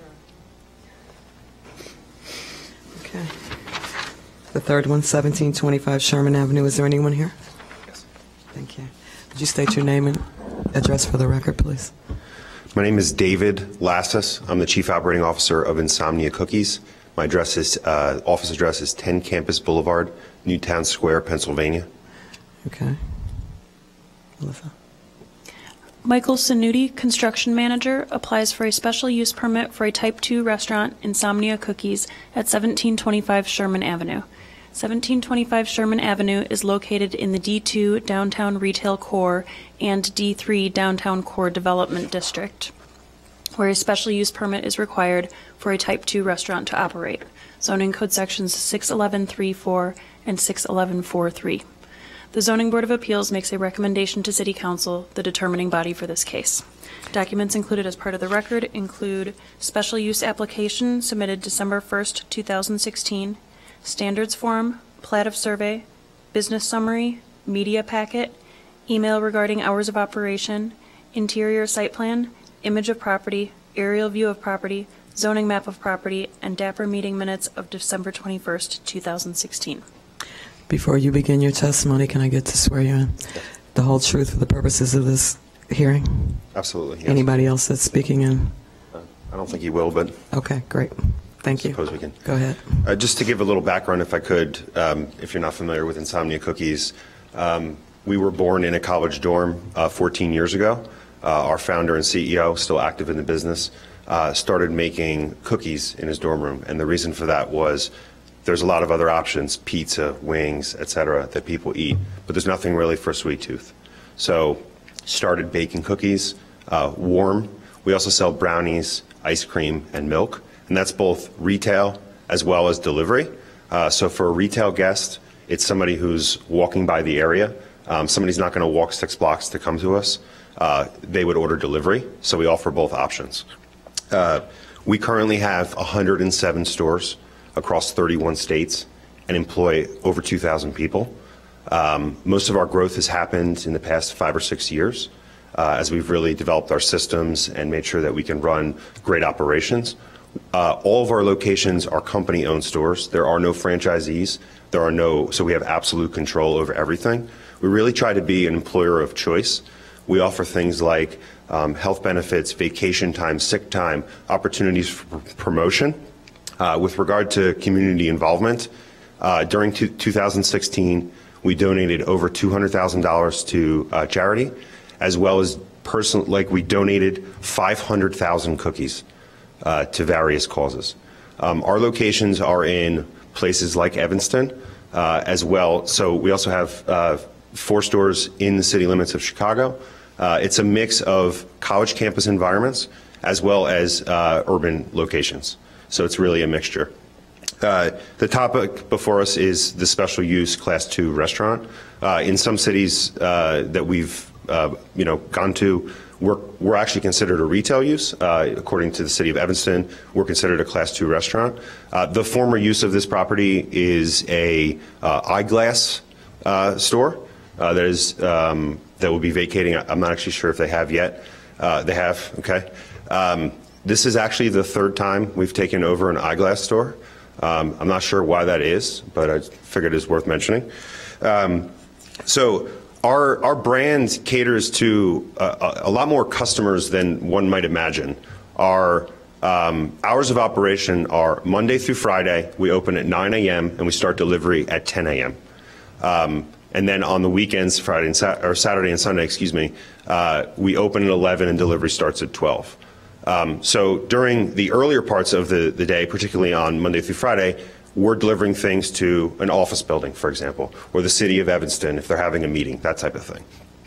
Okay. The third one, seventeen twenty-five Sherman Avenue. Is there anyone here? Yes. Thank you. Would you state your name and address for the record, please? My name is David Lassus. I'm the Chief Operating Officer of Insomnia Cookies. My address is, uh, office address is ten Campus Boulevard, Newtown Square, Pennsylvania. Okay. Melissa. Michael Sanuti, construction manager, applies for a special use permit for a type two restaurant, Insomnia Cookies, at seventeen twenty-five Sherman Avenue. seventeen twenty-five Sherman Avenue is located in the D two Downtown Retail Core and D three Downtown Core Development District, where a special use permit is required for a type two restaurant to operate. Zoning code sections six eleven three four and six eleven four three. The Zoning Board of Appeals makes a recommendation to City Council, the determining body for this case. Documents included as part of the record include special use application submitted December first, two thousand sixteen, standards form, plat of survey, business summary, media packet, email regarding hours of operation, interior site plan, image of property, aerial view of property, zoning map of property, and D A P R meeting minutes of December twenty-first, two thousand sixteen. Before you begin your testimony, can I get to swear you in? The whole truth for the purposes of this hearing? Absolutely. Yes. Anybody else that's speaking in? Uh, I don't think he will, but Okay, great. Thank you. suppose we can. Go ahead. Uh, just to give a little background, if I could, um, if you're not familiar with Insomnia Cookies, um, we were born in a college dorm uh, fourteen years ago. Uh, our founder and C E O, still active in the business, uh, started making cookies in his dorm room. And the reason for that was there's a lot of other options, pizza, wings, et cetera, that people eat, but there's nothing really for sweet tooth. So started baking cookies, uh, warm. We also sell brownies, ice cream, and milk. And that's both retail as well as delivery. Uh, so for a retail guest, it's somebody who's walking by the area. Um, somebody's not going to walk six blocks to come to us. Uh, they would order delivery. So we offer both options. Uh, we currently have one hundred seven stores across thirty-one states and employ over two thousand people. Um, most of our growth has happened in the past five or six years uh, as we've really developed our systems and made sure that we can run great operations. Uh, all of our locations are company-owned stores. There are no franchisees. There are no, so we have absolute control over everything. We really try to be an employer of choice. We offer things like um, health benefits, vacation time, sick time, opportunities for promotion. Uh, with regard to community involvement, uh, during two, two thousand sixteen, we donated over two hundred thousand dollars to uh, charity, as well as person, like we donated five hundred thousand cookies uh, to various causes. Um, our locations are in places like Evanston uh, as well. So we also have uh, four stores in the city limits of Chicago. Uh, it's a mix of college campus environments as well as uh, urban locations. So it's really a mixture. Uh, the topic before us is the special use class two restaurant. Uh, in some cities uh, that we've uh, you know gone to, we're, we're actually considered a retail use. Uh, according to the city of Evanston, we're considered a class two restaurant. Uh, the former use of this property is a uh, eyeglass uh, store uh, that is um, that will be vacating. I'm not actually sure if they have yet. Uh, they have, okay. Um, This is actually the third time we've taken over an eyeglass store. Um, I'm not sure why that is, but I figured it's worth mentioning. Um, so our, our brand caters to a, a lot more customers than one might imagine. Our um, hours of operation are Monday through Friday. We open at nine A M and we start delivery at ten A M Um, and then on the weekends, Friday and Sa- or Saturday and Sunday, excuse me, uh, we open at eleven and delivery starts at twelve. Um, so during the earlier parts of the, the day, particularly on Monday through Friday, we're delivering things to an office building, for example, or the city of Evanston if they're having a meeting, that type of thing.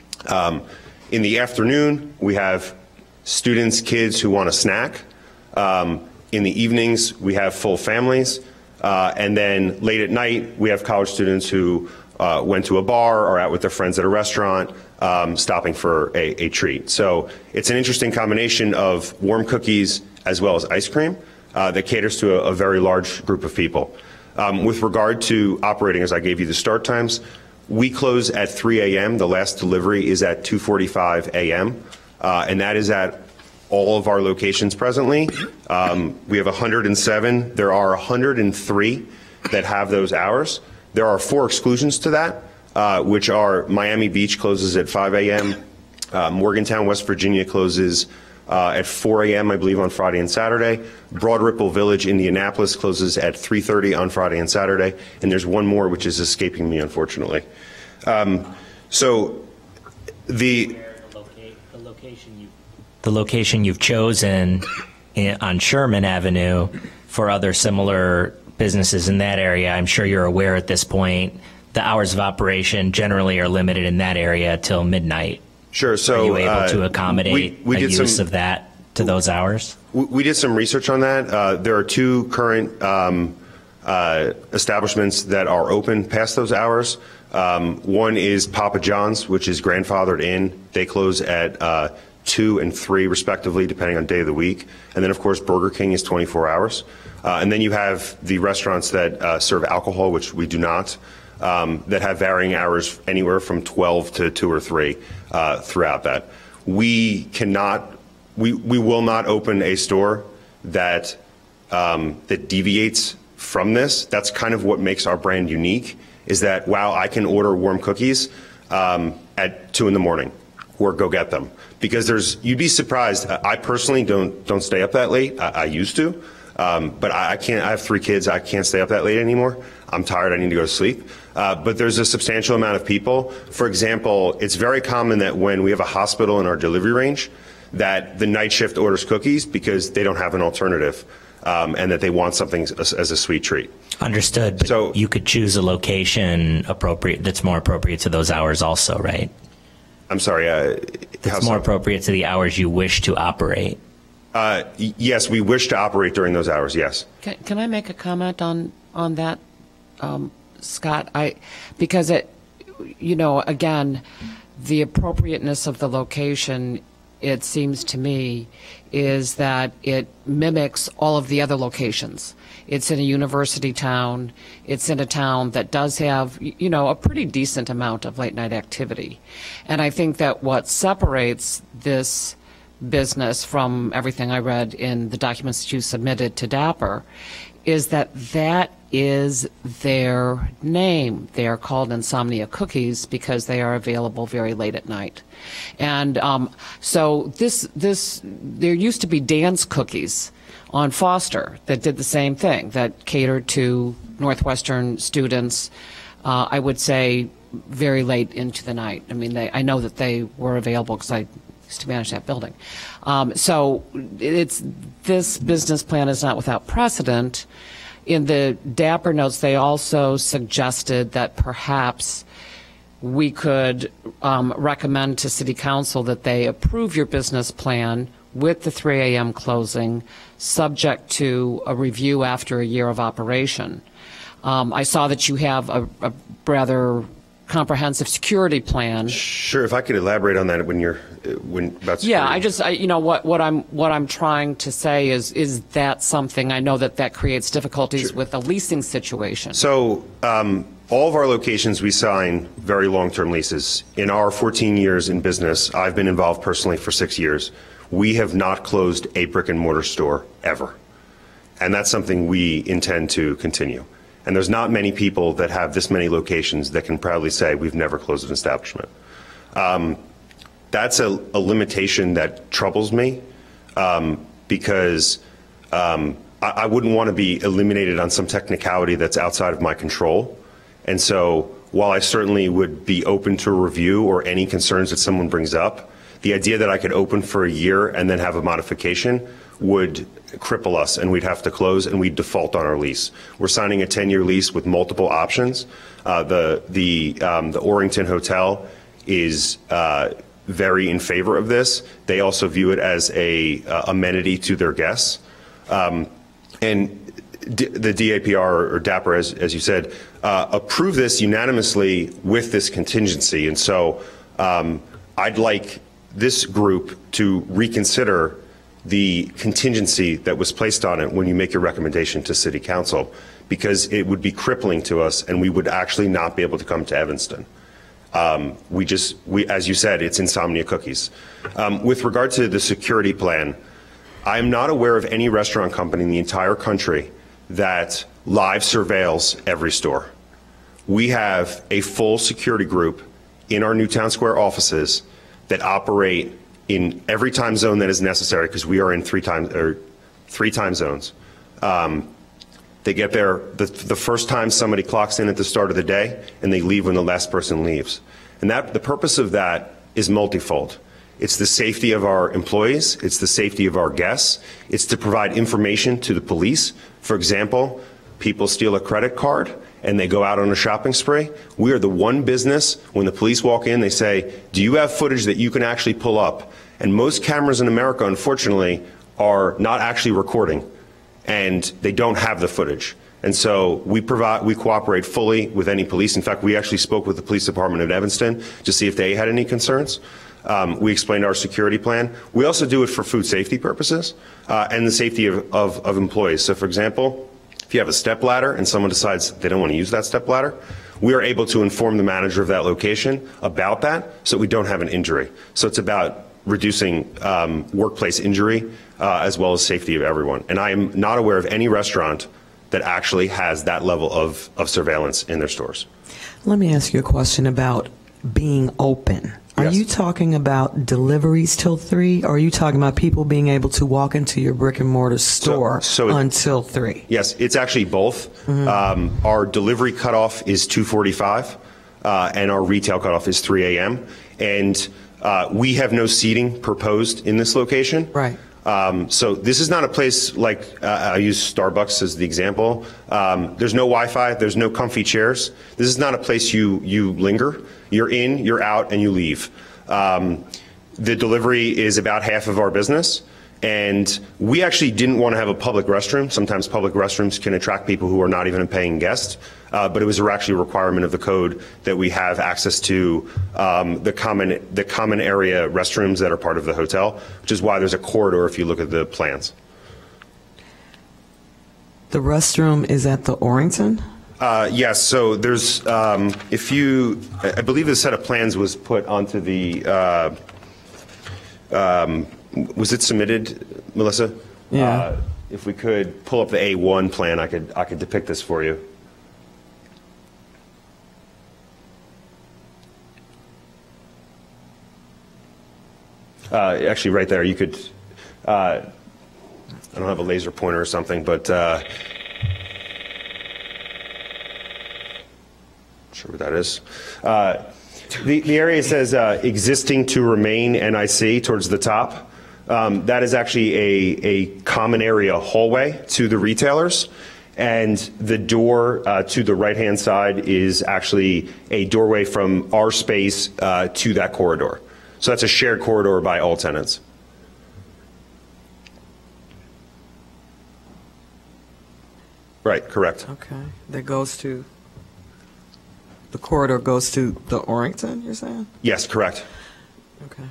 Um, in the afternoon, we have students, kids who want a snack. Um, in the evenings, we have full families. Uh, and then late at night, we have college students who uh, went to a bar or out with their friends at a restaurant, Um, stopping for a, a treat. So it's an interesting combination of warm cookies as well as ice cream uh, that caters to a, a very large group of people. Um, with regard to operating, as I gave you the start times, we close at three A M The last delivery is at two forty-five A M Uh, and that is at all of our locations presently. Um, we have one hundred seven. There are one hundred three that have those hours. There are four exclusions to that. Uh, which are Miami Beach closes at five A M Uh, Morgantown, West Virginia closes uh, at four A M I believe, on Friday and Saturday. Broad Ripple Village, Indianapolis closes at three thirty on Friday and Saturday. And there's one more which is escaping me, unfortunately. Um, so The The, loca- the location you the location you've chosen in, on Sherman Avenue for other similar businesses in that area, I'm sure you're aware at this point, the hours of operation generally are limited in that area till midnight. Sure. So are you able uh, to accommodate we, we a did use some, of that to those hours? We, we did some research on that. Uh, there are two current um, uh, establishments that are open past those hours. Um, one is Papa John's, which is grandfathered in. They close at uh, two and three, respectively, depending on day of the week. And then, of course, Burger King is twenty-four hours. Uh, and then you have the restaurants that uh, serve alcohol, which we do not, um, that have varying hours anywhere from twelve to two or three uh, throughout that. We cannot, we, we will not open a store that um, that deviates from this. That's kind of what makes our brand unique, is that, wow, I can order warm cookies um, at two in the morning or go get them. Because there's, you'd be surprised. I personally don't don't stay up that late. I, I used to, um, but I, I can't. I have three kids. I can't stay up that late anymore. I'm tired. I need to go to sleep. Uh, but there's a substantial amount of people. For example, it's very common that when we have a hospital in our delivery range, that the night shift orders cookies because they don't have an alternative, um, and that they want something as, as a sweet treat. Understood. But So you could choose a location appropriate that's more appropriate to those hours, also, right? I'm sorry. Uh, That's more appropriate to the hours you wish to operate. Uh, y- yes, we wish to operate during those hours. Yes. Can, can I make a comment on on that, um, Scott? I because it, you know, again, the appropriateness of the location, it seems to me, is that it mimics all of the other locations. It's in a university town. It's in a town that does have, you know, a pretty decent amount of late night activity. And I think that what separates this business from everything I read in the documents that you submitted to Dapper is that that is their name. They are called Insomnia Cookies because they are available very late at night. And um, so this, this, there used to be Dan's Cookies on Foster that did the same thing, that catered to Northwestern students, uh, I would say very late into the night. I mean, they, I know that they were available because I used to manage that building. Um, so it's, this business plan is not without precedent. In the Dapper notes, they also suggested that perhaps we could um, recommend to City Council that they approve your business plan with the three A M closing, subject to a review after a year of operation. Um, I saw that you have a, a rather comprehensive security plan. Sure. If I could elaborate on that when you're when about. Yeah, security. I just I, you know what what I'm what I'm trying to say is is that something I know that that creates difficulties Sure. with the leasing situation. So um, all of our locations, we sign very long-term leases. In our fourteen years in business, I've been involved personally for six years. We have not closed a brick and mortar store ever. And that's something we intend to continue. And there's not many people that have this many locations that can proudly say we've never closed an establishment. Um, that's a, a limitation that troubles me um, because um, I, I wouldn't want to be eliminated on some technicality that's outside of my control. And so while I certainly would be open to a review or any concerns that someone brings up, the idea that I could open for a year and then have a modification would cripple us, and we'd have to close, and we'd default on our lease. We're signing a ten-year lease with multiple options. Uh, the the um, the Orrington Hotel is uh, very in favor of this. They also view it as a uh, amenity to their guests, um, and D the D A P R or Dapper, as as you said, uh, approved this unanimously with this contingency, and so um, I'd like this group to reconsider the contingency that was placed on it when you make your recommendation to City Council, because it would be crippling to us and we would actually not be able to come to Evanston. Um, we just, we, as you said, it's Insomnia Cookies. Um, with regard to the security plan, I am not aware of any restaurant company in the entire country that live surveils every store. We have a full security group in our Newtown Square offices that operate in every time zone that is necessary, because we are in three time or three time zones. Um, they get there the, the first time somebody clocks in at the start of the day, and they leave when the last person leaves. And that the purpose of that is multifold. It's the safety of our employees, it's the safety of our guests, it's to provide information to the police. For example, people steal a credit card and they go out on a shopping spree. We are the one business, when the police walk in, they say, do you have footage that you can actually pull up? And most cameras in America, unfortunately, are not actually recording, and they don't have the footage. And so we provide, we cooperate fully with any police. In fact, we actually spoke with the police department of Evanston to see if they had any concerns. Um, we explained our security plan. We also do it for food safety purposes uh, and the safety of, of, of employees. So, for example, if you have a step ladder and someone decides they don't want to use that step ladder, we are able to inform the manager of that location about that so we don't have an injury. So it's about reducing um, workplace injury uh, as well as safety of everyone. And I am not aware of any restaurant that actually has that level of, of surveillance in their stores. Let me ask you a question about being open. Are Yes. you talking about deliveries till three, or are you talking about people being able to walk into your brick and mortar store so it- until three? Yes, it's actually both. Um, our delivery cutoff is two forty-five, uh, and our retail cutoff is three a m And uh, we have no seating proposed in this location. Right. Um, so this is not a place like, uh, I use Starbucks as the example. Um, there's no Wi-Fi, there's no comfy chairs. This is not a place you, you linger. You're in, you're out, and you leave. Um, the delivery is about half of our business. And we actually didn't want to have a public restroom. Sometimes public restrooms can attract people who are not even a paying guest. Uh, but it was actually a requirement of the code that we have access to um, the common the common area restrooms that are part of the hotel, which is why there's a corridor if you look at the plans. The restroom is at the Orrington? Uh, yes, so there's, um, if you, I believe the set of plans was put onto the, uh, um, was it submitted, Melissa? Yeah. Uh, if we could pull up the A one plan, I could, I could depict this for you. Uh, actually, right there, you could, uh, I don't have a laser pointer or something, but, uh, not sure what that is. Uh, the, the area says uh, existing to remain N I C towards the top. Um, that is actually a, a common area hallway to the retailers. And the door uh, to the right-hand side is actually a doorway from our space uh, to that corridor. So that's a shared corridor by all tenants. Right, correct. Okay. That goes to, the corridor goes to the Orrington, you're saying? Yes, correct. Okay.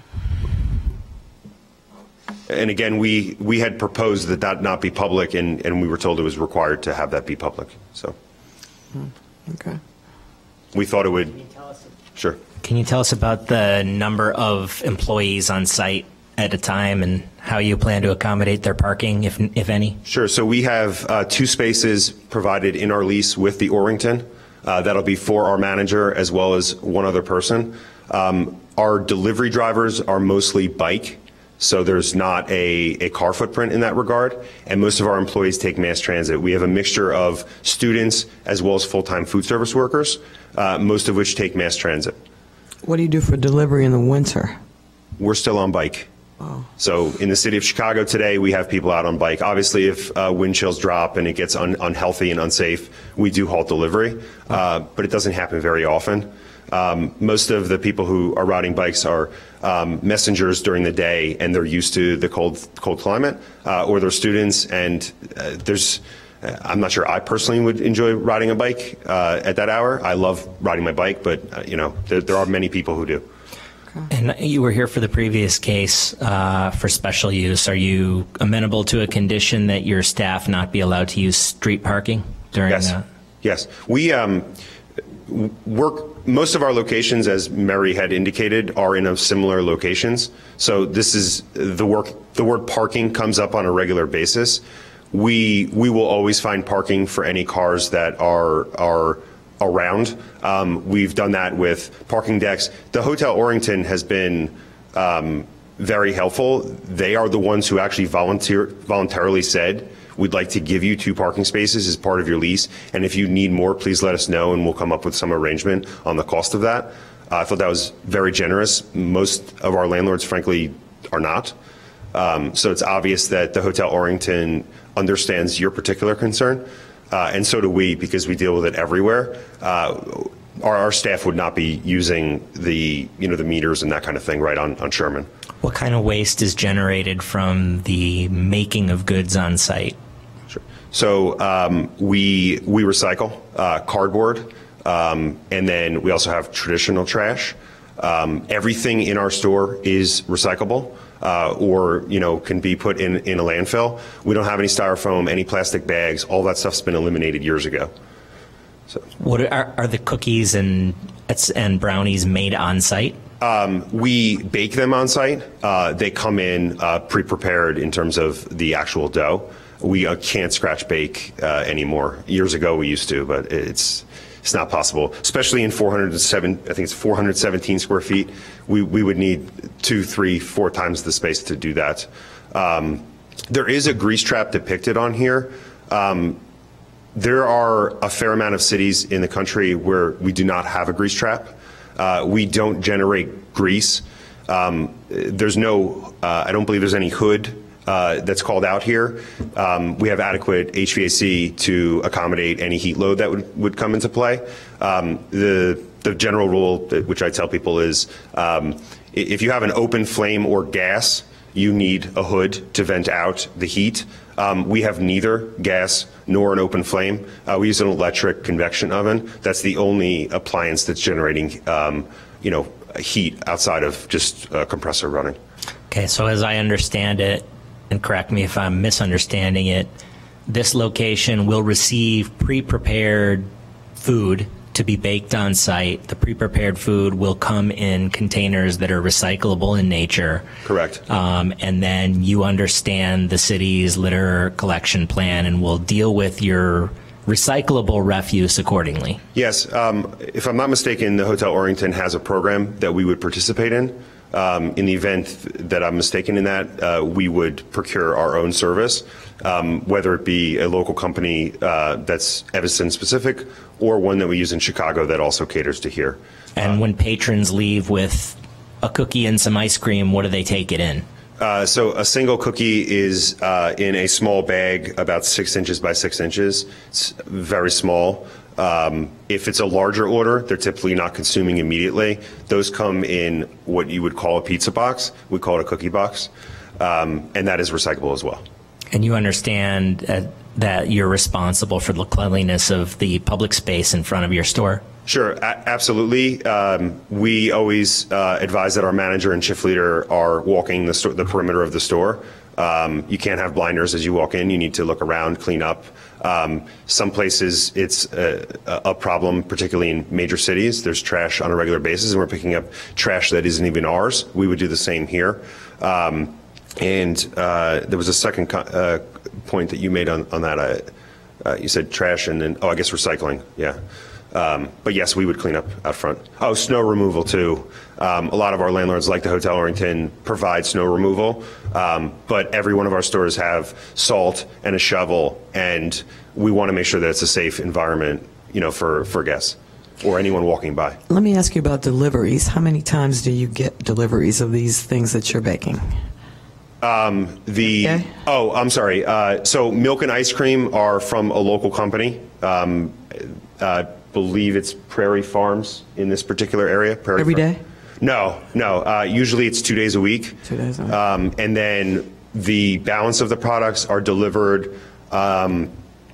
And again, we, we had proposed that that not be public, and, and we were told it was required to have that be public. So Okay. we thought it would, sure. Can you tell us about the number of employees on site at a time and how you plan to accommodate their parking, if, if any? Sure. So we have uh, two spaces provided in our lease with the Orrington. Uh, that'll be for our manager as well as one other person. Um, our delivery drivers are mostly bike, so there's not a, a car footprint in that regard. And most of our employees take mass transit. We have a mixture of students as well as full-time food service workers, uh, most of which take mass transit. What do you do for delivery in the winter? We're still on bike. Oh. So in the city of Chicago today, we have people out on bike. Obviously, if uh, wind chills drop and it gets un unhealthy and unsafe, we do halt delivery, uh, but it doesn't happen very often. Um, most of the people who are riding bikes are um, messengers during the day, and they're used to the cold, cold climate, uh, or they're students, and uh, there's, uh, I'm not sure I personally would enjoy riding a bike uh, at that hour. I love riding my bike, but uh, you know, there, there are many people who do. And you were here for the previous case uh, for special use. Are you amenable to a condition that your staff not be allowed to use street parking during Yes. that? Yes. We um, work, most of our locations, as Mary had indicated, are in a similar locations. So this is the work, the word parking comes up on a regular basis. We, we will always find parking for any cars that are, are around. Um, we've done that with parking decks. The Hotel Orrington has been um, very helpful. They are the ones who actually volunteer, voluntarily said, we'd like to give you two parking spaces as part of your lease, and if you need more, please let us know, and we'll come up with some arrangement on the cost of that. Uh, I thought that was very generous. Most of our landlords, frankly, are not. Um, so it's obvious that the Hotel Orrington understands your particular concern, uh, and so do we, because we deal with it everywhere. Uh, our, our staff would not be using the, you know, the meters and that kind of thing right on, on Sherman. What kind of waste is generated from the making of goods on site? Sure. So um, we we recycle uh, cardboard, um, and then we also have traditional trash. Um, everything in our store is recyclable, uh, or you know can be put in in a landfill. We don't have any styrofoam, any plastic bags. All that stuff's been eliminated years ago. So, what are, are the cookies and and brownies made on site? Um, we bake them on site. Uh, they come in uh, pre-prepared in terms of the actual dough. We uh, can't scratch bake uh, anymore. Years ago we used to, but it's it's not possible. Especially in four hundred seven, I think it's four hundred seventeen square feet. We we would need two, three, four times the space to do that. Um, there is a grease trap depicted on here. Um, there are a fair amount of cities in the country where we do not have a grease trap. Uh, we don't generate grease. Um, there's no, uh, I don't believe there's any hood uh, that's called out here. Um, we have adequate H V A C to accommodate any heat load that would, would come into play. Um, the, the general rule, that, which I tell people, is um, if you have an open flame or gas, you need a hood to vent out the heat. Um, we have neither gas nor an open flame. Uh, we use an electric convection oven. That's the only appliance that's generating, um, you know, heat outside of just a compressor running. Okay, so as I understand it, and correct me if I'm misunderstanding it, this location will receive pre-prepared food to be baked on site. The pre-prepared food will come in containers that are recyclable in nature. Correct. Um, and then you understand the city's litter collection plan and will deal with your recyclable refuse accordingly. Yes. Um, if I'm not mistaken, the Hotel Orrington has a program that we would participate in. Um, in the event that I'm mistaken in that, uh, we would procure our own service, um, whether it be a local company uh, that's Evanston specific or one that we use in Chicago that also caters to here. And uh, when patrons leave with a cookie and some ice cream, what do they take it in? Uh, so a single cookie is uh, in a small bag, about six inches by six inches. It's very small. Um, if it's a larger order, they're typically not consuming immediately. Those come in what you would call a pizza box. We call it a cookie box, um, and that is recyclable as well. And you understand uh, that you're responsible for the cleanliness of the public space in front of your store? Sure, a- absolutely. Um, we always uh, advise that our manager and shift leader are walking the, sto- the perimeter of the store. Um, you can't have blinders as you walk in. You need to look around, clean up. Um, some places it's a, a problem, particularly in major cities. There's trash on a regular basis, and we're picking up trash that isn't even ours. We would do the same here. Um, and uh, there was a second co- uh, point that you made on, on that. I, uh, you said trash and then, oh, I guess recycling. Yeah. Um, but yes, we would clean up out front. Oh, snow removal too. Um, a lot of our landlords, like the Hotel Orrington, provide snow removal, um, but every one of our stores have salt and a shovel, and we want to make sure that it's a safe environment, you know, for, for guests or anyone walking by. Let me ask you about deliveries. How many times do you get deliveries of these things that you're baking? Um, the Okay. oh, I'm sorry. Uh, so milk and ice cream are from a local company. Um, uh, believe it's Prairie Farms in this particular area. Prairie Every Farm- day? No, no. Uh, usually it's two days a week. Two days a week. Um, and then the balance of the products are delivered um,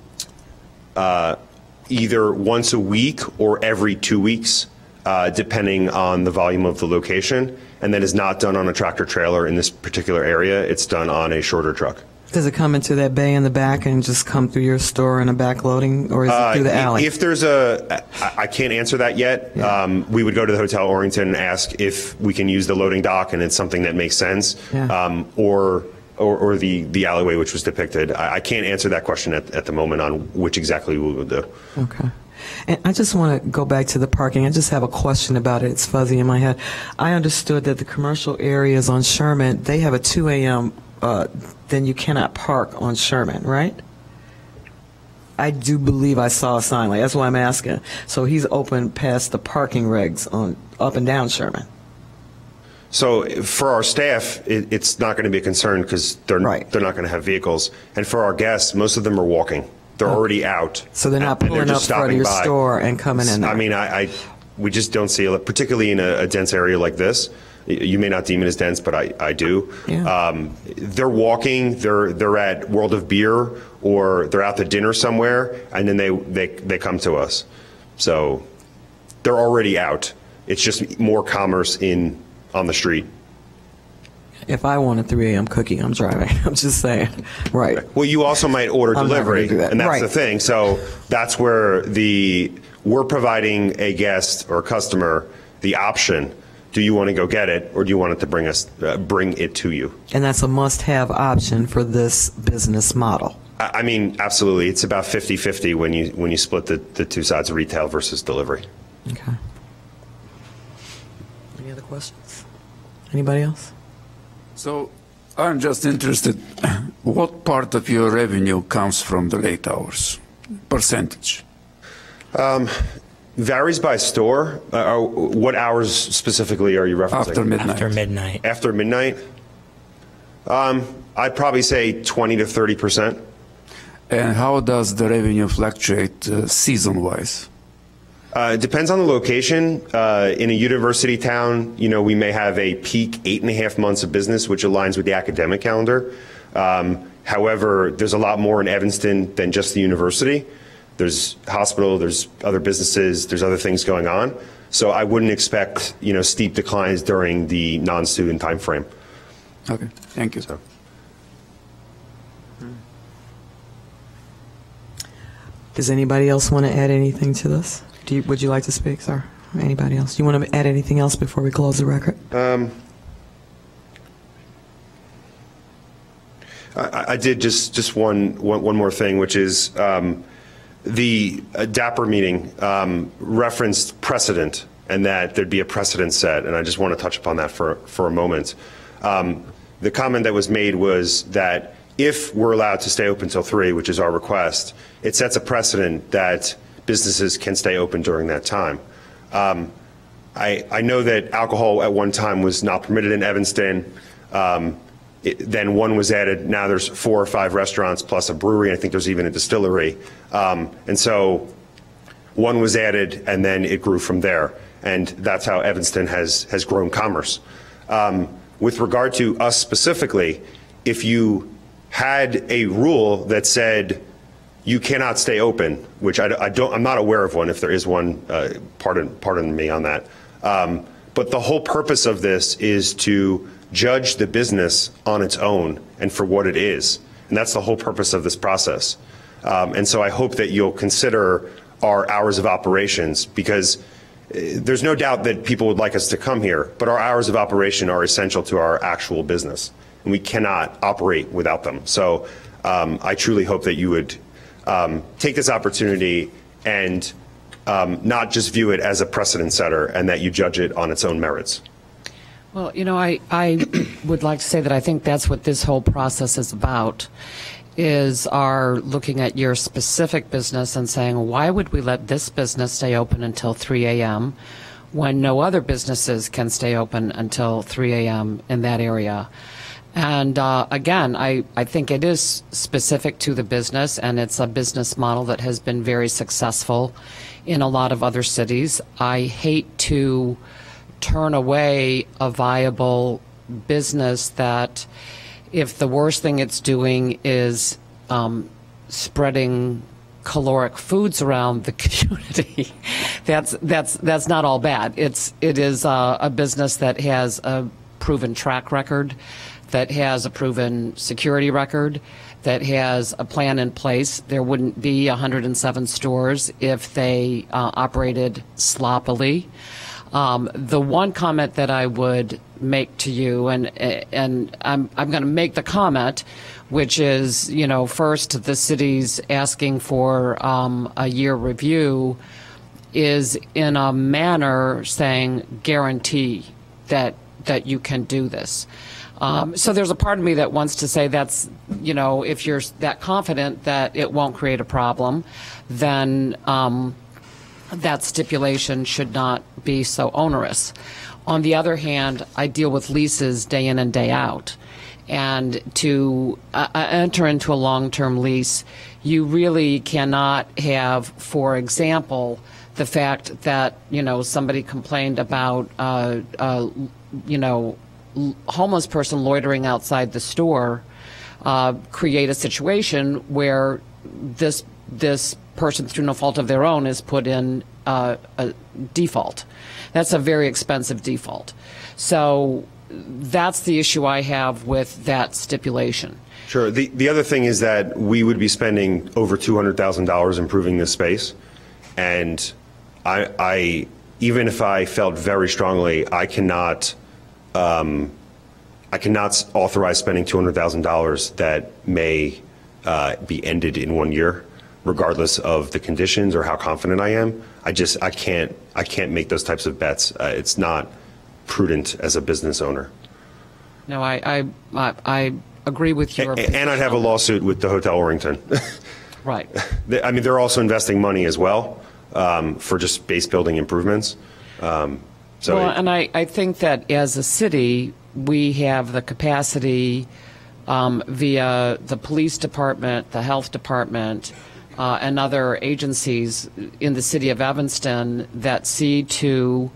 uh, either once a week or every two weeks, uh, depending on the volume of the location. And that is not done on a tractor trailer in this particular area. It's done on a shorter truck. Does it come into that bay in the back and just come through your store in a back loading, or is it through the Uh, alley? If there's a, I I can't answer that yet. Yeah. Um, we would go to the Hotel Orrington and ask if we can use the loading dock and it's something that makes sense, Yeah. um, or, or or the the alleyway which was depicted. I, I can't answer that question at, at the moment on which exactly we would do. Okay. And I just want to go back to the parking. I just have a question about it. It's fuzzy in my head. I understood that the commercial areas on Sherman, they have a two a.m., uh, then you cannot park on Sherman, right? I do believe I saw a sign, like, that's why I'm asking. So he's open past the parking regs on, up and down Sherman. So for our staff, it, it's not going to be a concern because they're, Right. they're not going to have vehicles. And for our guests, most of them are walking. They're already out. So they're not and- and pulling up just front of stopping your by. store and coming in there. I mean, I, I we just don't see it, particularly in a, a dense area like this. Y- You may not deem it as dense, but I, I do. Yeah. Um, they're walking. They're they're at World of Beer or they're out to dinner somewhere, and then they they they come to us. So they're already out. It's just more commerce in on the street. If I want a three a.m. cookie, I'm driving. I'm just saying. Right. Well, you also might order I'm not delivery, gonna do that. and that's Right. the thing. So that's where the we're providing a guest or a customer the option. Do you want to go get it, or do you want it to bring us uh, bring it to you? And that's a must-have option for this business model. I I mean, absolutely. It's about fifty fifty when you when you split the, the two sides of retail versus delivery. Okay. Any other questions? Anybody else? So I'm just interested, what part of your revenue comes from the late hours? Percentage? Varies by store. Uh, what hours specifically are you referencing? After midnight? After midnight. After midnight? Um, I'd probably say twenty to thirty percent. And how does the revenue fluctuate uh, season-wise? Uh, it depends on the location. Uh, in a university town, you know, we may have a peak eight and a half months of business, which aligns with the academic calendar. Um, however, there's a lot more in Evanston than just the university. There's hospital, there's other businesses, there's other things going on. So I wouldn't expect, you know, steep declines during the non-student time frame. Okay, thank you. So. Does anybody else want to add anything to this? Do you, would you like to speak, sir? Anybody else? Do you want to add anything else before we close the record? Um, I, I did just just one, one one more thing, which is um, the uh, DAPR meeting um, referenced precedent and that there'd be a precedent set, and I just want to touch upon that for for a moment. Um, the comment that was made was that if we're allowed to stay open till three, which is our request, it sets a precedent that businesses can stay open during that time. Um, I, I know that alcohol at one time was not permitted in Evanston. Um, it, then one was added. Now there's four or five restaurants plus a brewery. And I think there's even a distillery. Um, and so one was added, and then it grew from there. And that's how Evanston has has grown commerce. Um, with regard to us specifically, if you had a rule that said you cannot stay open, which I, I don't, I'm not aware of one. If there is one, uh, pardon, pardon me on that. Um, but the whole purpose of this is to judge the business on its own and for what it is, and that's the whole purpose of this process. Um, and so I hope that you'll consider our hours of operations, because uh, there's no doubt that people would like us to come here, but our hours of operation are essential to our actual business, and we cannot operate without them. So um, I truly hope that you would Um, take this opportunity and um, not just view it as a precedent setter, and that you judge it on its own merits. Well, you know, I, I would like to say that I think that's what this whole process is about, is our looking at your specific business and saying, why would we let this business stay open until three a.m. when no other businesses can stay open until three a.m. in that area? And uh, again, I, I think it is specific to the business, and it's a business model that has been very successful in a lot of other cities. I hate to turn away a viable business that, if the worst thing it's doing is um, spreading caloric foods around the community, that's that's that's not all bad. It's it is uh, a business that has a proven track record, that has a proven security record, that has a plan in place. There wouldn't be one hundred seven stores if they uh, operated sloppily. Um, the one comment that I would make to you, and and I'm I'm going to make the comment, which is, you know, first, the city's asking for um, a year review, is in a manner saying guarantee that that you can do this. Um, so there's a part of me that wants to say that's, you know, if you're that confident that it won't create a problem, then um, that stipulation should not be so onerous. On the other hand, I deal with leases day in and day out. And to uh, enter into a long-term lease, you really cannot have, for example, the fact that, you know, somebody complained about, uh, uh, you know, homeless person loitering outside the store, uh, create a situation where this this person, through no fault of their own, is put in uh, a default. That's a very expensive default. So that's the issue I have with that stipulation. Sure. The, the other thing is that we would be spending over two hundred thousand dollars improving this space. And I, I, even if I felt very strongly, I cannot, um, I cannot authorize spending two hundred thousand dollars that may uh, be ended in one year, regardless of the conditions or how confident I am. I just, I can't, I can't make those types of bets. Uh, it's not prudent as a business owner. No, I, I, I, I agree with your and, and I'd have a lawsuit with the Hotel Orrington. Right. I mean, they're also investing money as well um, for just base building improvements. Um, so well, it, and I, I think that as a city, we have the capacity um, via the police department, the health department, uh, and other agencies in the city of Evanston that see to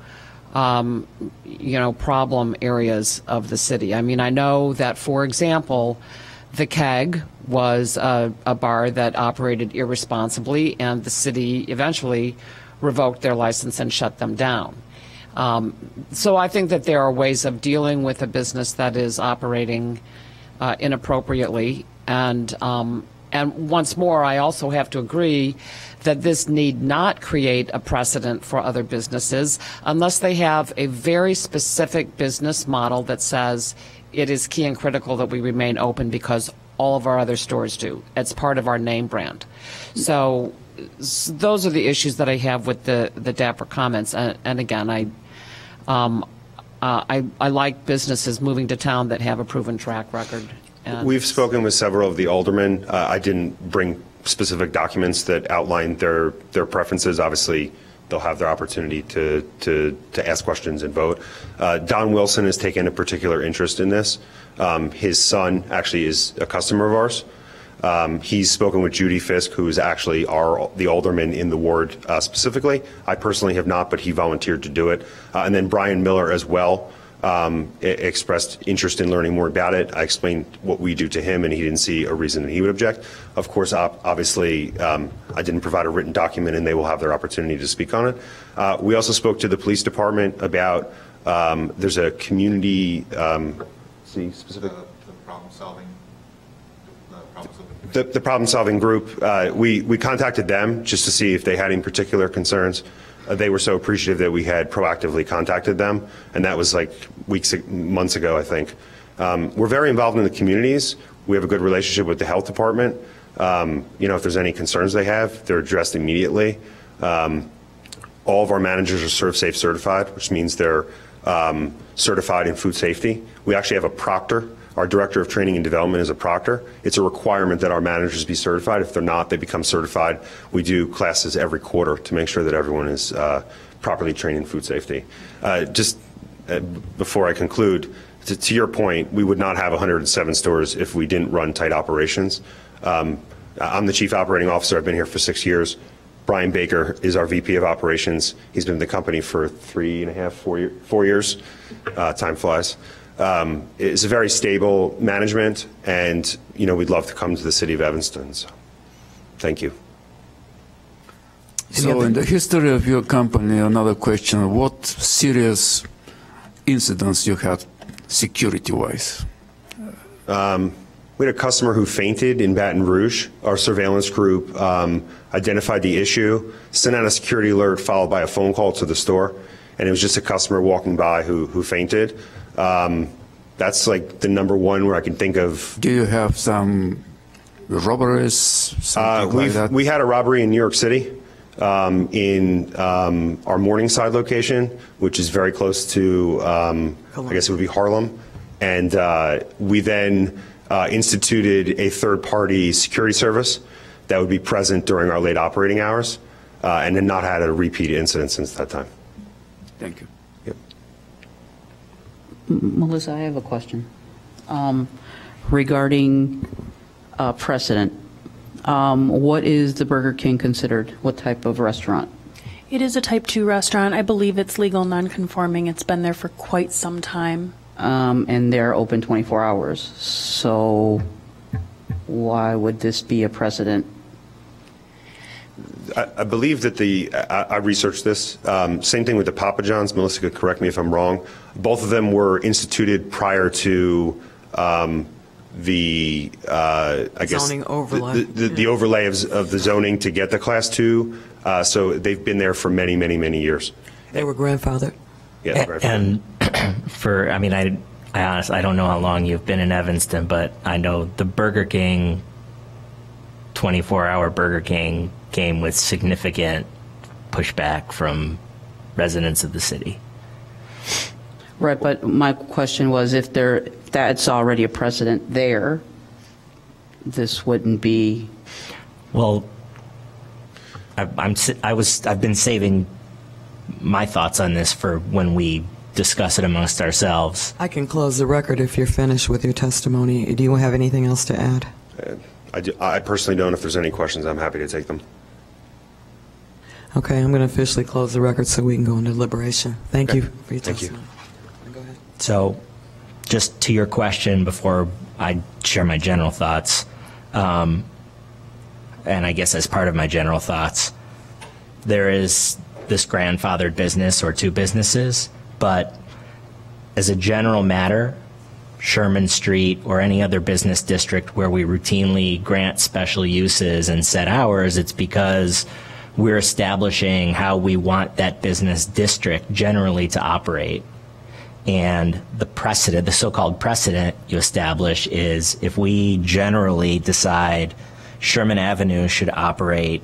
Um, you know, problem areas of the city. I mean, I know that, for example, the Keg was a, a bar that operated irresponsibly, and the city eventually revoked their license and shut them down. Um, so I think that there are ways of dealing with a business that is operating uh, inappropriately. And, um, and once more, I also have to agree that this need not create a precedent for other businesses unless they have a very specific business model that says it is key and critical that we remain open because all of our other stores do. It's part of our name brand. So s- those are the issues that I have with the, the Dapper comments. And, and again, I, um, uh, I, I like businesses moving to town that have a proven track record. And we've spoken with several of the aldermen. Uh, I didn't bring specific documents that outline their their preferences. Obviously, they'll have their opportunity to to, to ask questions and vote. Uh, Don Wilson has taken a particular interest in this. Um, his son actually is a customer of ours. Um, he's spoken with Judy Fisk, who is actually our the alderman in the ward uh, specifically. I personally have not, but he volunteered to do it. Uh, and then Brian Miller as well. Um, expressed interest in learning more about it. I explained what we do to him, and he didn't see a reason that he would object. Of course, op obviously, um, I didn't provide a written document, and they will have their opportunity to speak on it. Uh, we also spoke to the police department about um, there's a community. Um, see specific. The, the problem solving. The problem solving. The, the problem solving group. Uh, we we contacted them just to see if they had any particular concerns. Uh, they were so appreciative that we had proactively contacted them, and that was like weeks, months ago, I think. Um, we're very involved in the communities. We have a good relationship with the health department. Um, you know, if there's any concerns they have, they're addressed immediately. Um, all of our managers are ServSafe certified, which means they're um, certified in food safety. We actually have a proctor. Our director of training and development is a proctor. It's a requirement that our managers be certified. If they're not, they become certified. We do classes every quarter to make sure that everyone is uh, properly trained in food safety. Uh, just uh, before I conclude, to, to your point, we would not have one hundred seven stores if we didn't run tight operations. Um, I'm the chief operating officer. I've been here for six years. Brian Baker is our V P of operations. He's been in the company for three and a half, four, year, four years. Uh, time flies. Um, it's a very stable management, and you know we'd love to come to the city of Evanston. So, thank you. So, in the history of your company, another question: what serious incidents you had, security-wise? Um, we had a customer who fainted in Baton Rouge. Our surveillance group um, identified the issue, sent out a security alert, followed by a phone call to the store, and it was just a customer walking by who who fainted. Um, that's like the number one where I can think of. Do you have some robberies, something uh, like that? We had a robbery in New York City um, in um, our Morningside location, which is very close to, um, I guess it would be Harlem. And uh, we then uh, instituted a third-party security service that would be present during our late operating hours, uh, and then not had a repeat incident since that time. Thank you. Yep. M- Melissa, I have a question um, regarding uh, precedent. Um, what is the Burger King considered? What type of restaurant? It is a type two restaurant. I believe it's legal non-conforming. It's been there for quite some time. Um, and they're open twenty-four hours. So why would this be a precedent? I, I believe that the, I, I researched this, um, same thing with the Papa John's. Melissa could correct me if I'm wrong. Both of them were instituted prior to um, the, uh, I guess, Zoning overlay. the, the, the overlay of, of the zoning to get the class two. Uh, so they've been there for many, many, many years. They were grandfathered. Yeah, A- And for, I mean, I, I honestly, I don't know how long you've been in Evanston, but I know the Burger King, twenty-four hour Burger King came with significant pushback from residents of the city. Right, but my question was if there, if that's already a precedent there, this wouldn't be. Well, I, I'm, si- I was, I've been saving my thoughts on this for when we discuss it amongst ourselves. I can close the record if you're finished with your testimony. Do you have anything else to add? Uh, I, do, I personally don't. If there's any questions, I'm happy to take them. Okay, I'm going to officially close the record so we can go into deliberation. Thank Okay. you for your Thank you. testimony. Go ahead. So, just to your question before I share my general thoughts, um, and I guess as part of my general thoughts, there is this grandfathered business or two businesses, but as a general matter, Sherman Street or any other business district where we routinely grant special uses and set hours, it's because we're establishing how we want that business district generally to operate. And the precedent, the so-called precedent you establish is if we generally decide Sherman Avenue should operate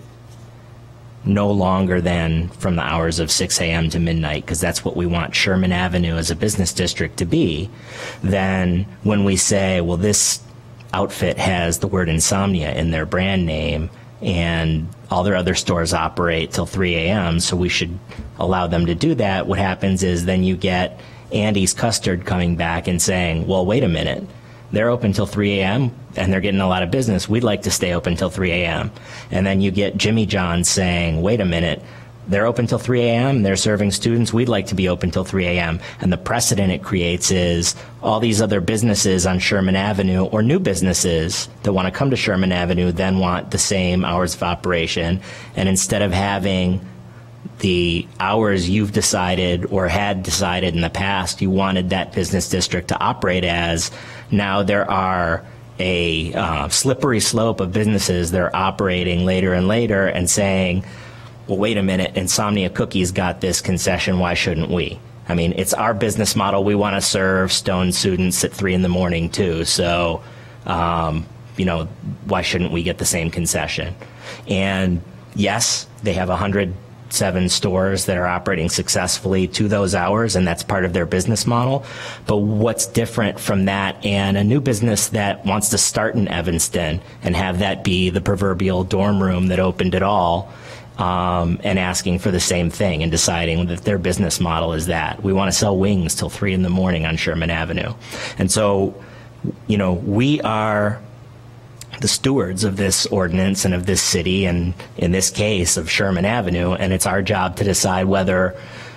no longer than from the hours of six a m to midnight, because that's what we want Sherman Avenue as a business district to be, then when we say, well, this outfit has the word insomnia in their brand name and all their other stores operate till three a m, so we should allow them to do that, what happens is then you get Andy's Custard coming back and saying, well, wait a minute, they're open till three a m and they're getting a lot of business. We'd like to stay open till three a m And then you get Jimmy John's saying, wait a minute, they're open till three a m They're serving students. We'd like to be open till three a m And the precedent it creates is all these other businesses on Sherman Avenue or new businesses that want to come to Sherman Avenue then want the same hours of operation. And instead of having the hours you've decided or had decided in the past you wanted that business district to operate as, now there are a uh, slippery slope of businesses that are operating later and later and saying, well, wait a minute, Insomnia Cookies got this concession, why shouldn't we? I mean, it's our business model. We want to serve Stone students at three in the morning too, so, um, you know, why shouldn't we get the same concession? And yes, they have one hundred seven stores that are operating successfully to those hours, and that's part of their business model. But what's different from that and a new business that wants to start in Evanston and have that be the proverbial dorm room that opened it all, um, and asking for the same thing and deciding that their business model is that we want to sell wings till three in the morning on Sherman Avenue. And so, you know, we are the stewards of this ordinance and of this city, and in this case of Sherman Avenue, and it's our job to decide whether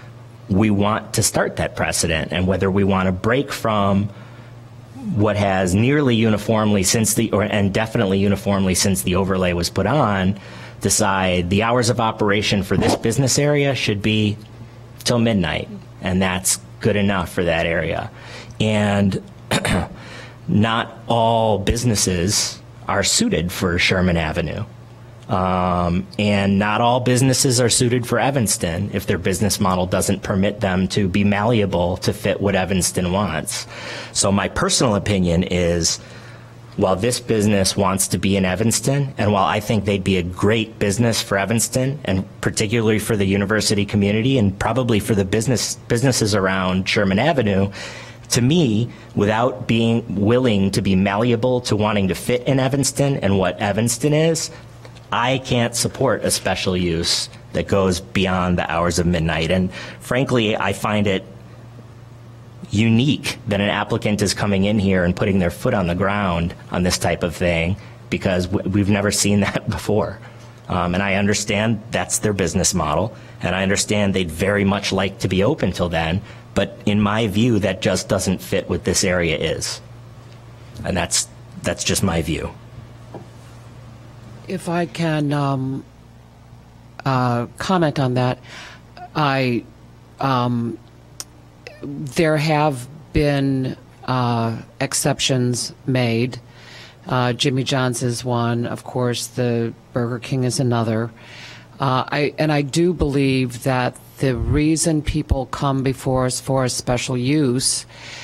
we want to start that precedent and whether we want to break from what has nearly uniformly since the, or and definitely uniformly since the overlay was put on, decide the hours of operation for this business area should be till midnight, and that's good enough for that area. And not all businesses are suited for Sherman Avenue. Um, and not all businesses are suited for Evanston if their business model doesn't permit them to be malleable to fit what Evanston wants. So my personal opinion is while this business wants to be in Evanston, and while I think they'd be a great business for Evanston, and particularly for the university community, and probably for the business businesses around Sherman Avenue, to me, without being willing to be malleable to wanting to fit in Evanston and what Evanston is, I can't support a special use that goes beyond the hours of midnight. And frankly, I find it unique that an applicant is coming in here and putting their foot on the ground on this type of thing, because w we've never seen that before. Um, and I understand that's their business model, and I understand they'd very much like to be open till then, but in my view, that just doesn't fit what this area is. And that's, that's just my view. If I can um, uh, comment on that, I um, there have been uh, exceptions made. Uh, Jimmy John's is one, of course. The Burger King is another. Uh, I and I do believe that the reason people come before us for a special use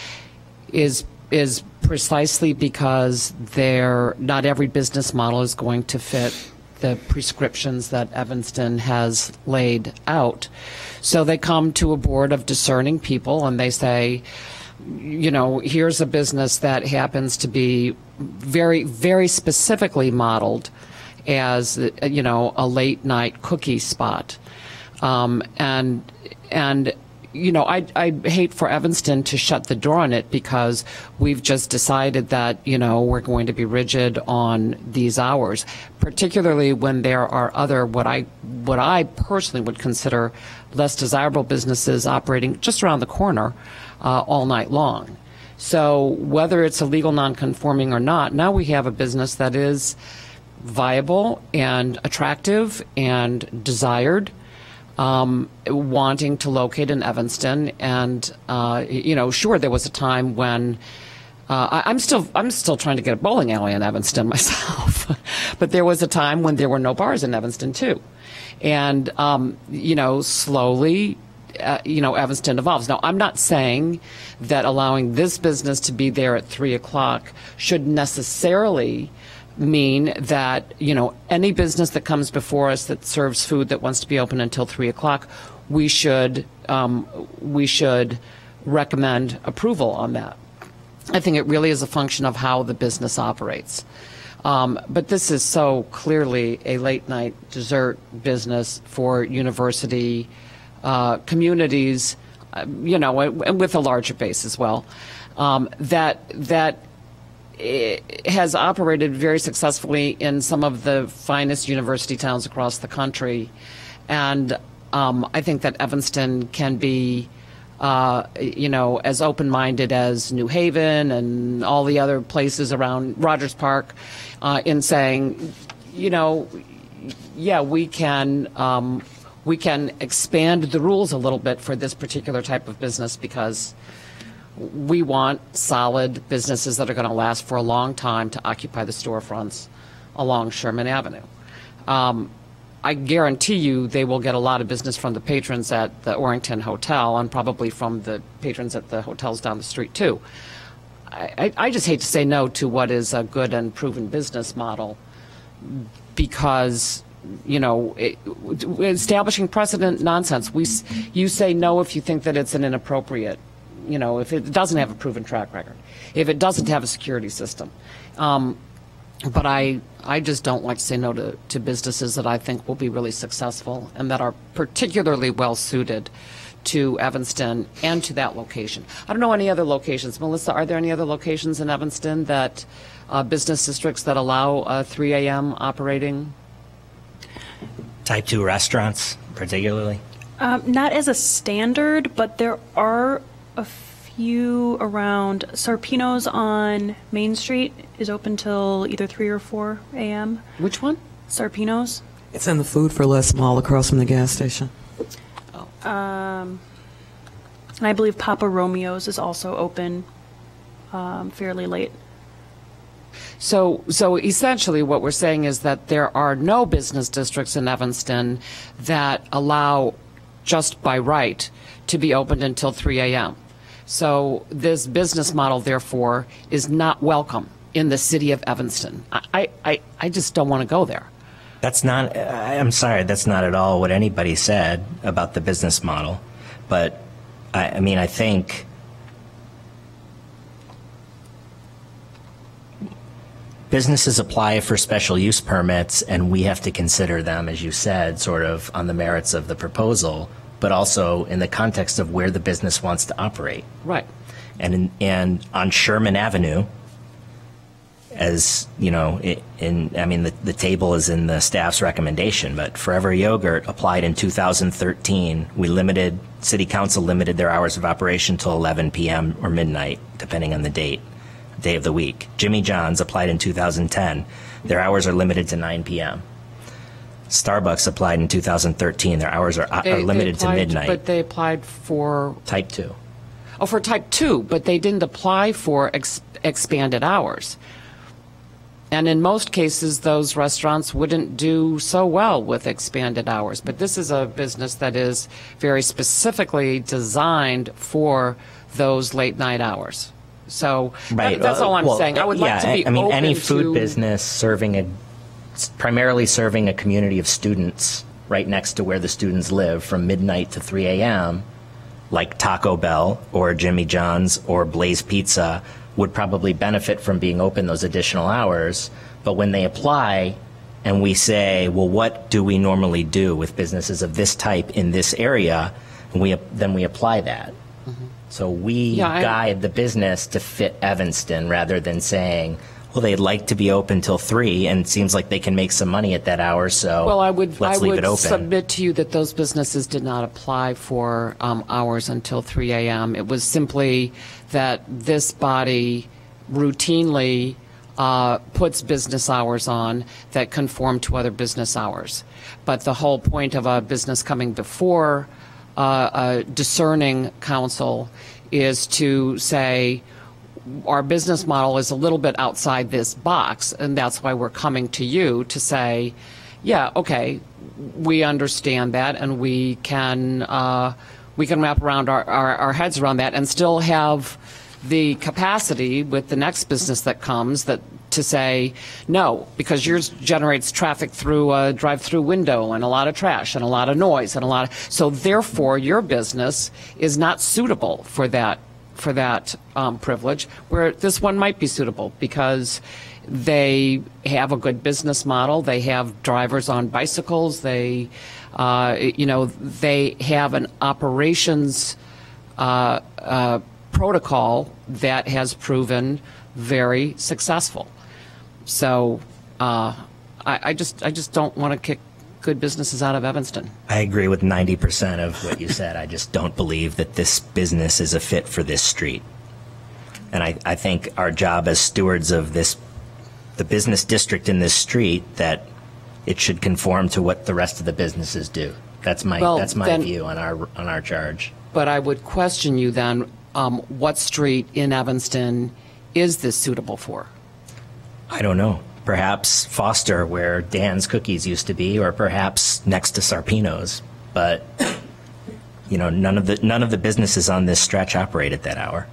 is is precisely because they're not every business model is going to fit the prescriptions that Evanston has laid out. So they come to a board of discerning people and they say, you know, here's a business that happens to be very, very specifically modeled as, you know, a late night cookie spot. Um, and, and, you know, I, I hate for Evanston to shut the door on it because we've just decided that, you know, we're going to be rigid on these hours, particularly when there are other, what I, what I personally would consider less desirable businesses operating just around the corner uh, all night long. So whether it's a legal non-conforming or not, now we have a business that is viable and attractive and desired, um, wanting to locate in Evanston. And, uh, you know, sure, there was a time when uh, I, I'm still I'm still trying to get a bowling alley in Evanston myself, but there was a time when there were no bars in Evanston too. And, um, you know, slowly, uh, you know, Evanston evolves. Now, I'm not saying that allowing this business to be there at three o'clock should necessarily mean that, you know, any business that comes before us that serves food that wants to be open until three o'clock, we should um, we should recommend approval on that. I think it really is a function of how the business operates. Um, but this is so clearly a late night dessert business for university uh, communities, uh, you know, and with a larger base as well, um, that that. It has operated very successfully in some of the finest university towns across the country, and um, I think that Evanston can be, uh, you know, as open-minded as New Haven and all the other places around Rogers Park, uh, in saying, you know, yeah, we can um, we can expand the rules a little bit for this particular type of business because we want solid businesses that are going to last for a long time to occupy the storefronts along Sherman Avenue. Um, I guarantee you they will get a lot of business from the patrons at the Orrington Hotel and probably from the patrons at the hotels down the street too. I, I just hate to say no to what is a good and proven business model because, you know, it, establishing precedent nonsense. We, you say no if you think that it's an inappropriate, you know, if it doesn't have a proven track record, if it doesn't have a security system. Um, but I, I just don't like to say no to, to businesses that I think will be really successful and that are particularly well suited to Evanston and to that location. I don't know any other locations. Melissa, are there any other locations in Evanston that, uh, business districts that allow uh, three A M operating? Type two restaurants, particularly? Um, not as a standard, but there are a few around. Sarpino's on Main Street is open till either three or four A M Which one? Sarpino's. It's in the Food for Less mall across from the gas station. Oh. Um, and I believe Papa Romeo's is also open um, fairly late. So, so essentially what we're saying is that there are no business districts in Evanston that allow just by right to be opened until three A M So this business model, therefore, is not welcome in the city of Evanston. I, I, I just don't want to go there. That's not, I- I'm sorry, that's not at all what anybody said about the business model. But, I, I mean, I think businesses apply for special use permits, and we have to consider them, as you said, sort of on the merits of the proposal, but also in the context of where the business wants to operate. Right. And in, and on Sherman Avenue, as you know, i- in I mean, the, the table is in the staff's recommendation, but Forever Yogurt applied in two thousand thirteen. We limited, City Council limited their hours of operation till eleven p m or midnight, depending on the date, day of the week. Jimmy John's applied in two thousand ten. Their hours are limited to nine p m Starbucks applied in two thousand thirteen. Their hours are, They- are they limited to applied- midnight. But they applied for, Type two. oh, for type two, but they didn't apply for ex- expanded hours. And in most cases, those restaurants wouldn't do so well with expanded hours. But this is a business that is very specifically designed for those late night hours. So that- Right. that's all I'm Well, saying. I would yeah, like to be I mean, any open food to- business serving a, primarily serving a community of students right next to where the students live from midnight to three a m, like Taco Bell or Jimmy John's or Blaze Pizza, would probably benefit from being open those additional hours. But when they apply and we say, well, what do we normally do with businesses of this type in this area? And we, then we apply that. So we Yeah, I- guide the business to fit Evanston rather than saying, well, they'd like to be open till three, and it seems like they can make some money at that hour, so Well, I would, I let's leave would it open. submit to you that those businesses did not apply for um, hours until three a m It was simply that this body routinely uh, puts business hours on that conform to other business hours. But the whole point of a business coming before uh, a discerning council is to say, our business model is a little bit outside this box, and that's why we're coming to you to say, yeah, okay, we understand that, and we can uh, we can wrap around our, our, our heads around that, and still have the capacity with the next business that comes that to say no, because yours generates traffic through a drive-through window and a lot of trash and a lot of noise and a lot of, so therefore your business is not suitable for that for that um, privilege, where this one might be suitable because they have a good business model, they have drivers on bicycles, they, uh, you know, they have an operations uh, uh, protocol that has proven very successful. So uh, I, I just I just don't want to kick good businesses out of Evanston. I agree with ninety percent of what you said. I just don't believe that this business is a fit for this street. And I, I think our job as stewards of this, the business district in this street, that it should conform to what the rest of the businesses do. That's my Well, that's my then- view on our on our charge. But I would question you then, um, what street in Evanston is this suitable for? I don't know. Perhaps Foster, where Dan's Cookies used to be, or perhaps next to Sarpino's. But you know, none of the none of the businesses on this stretch operate at that hour.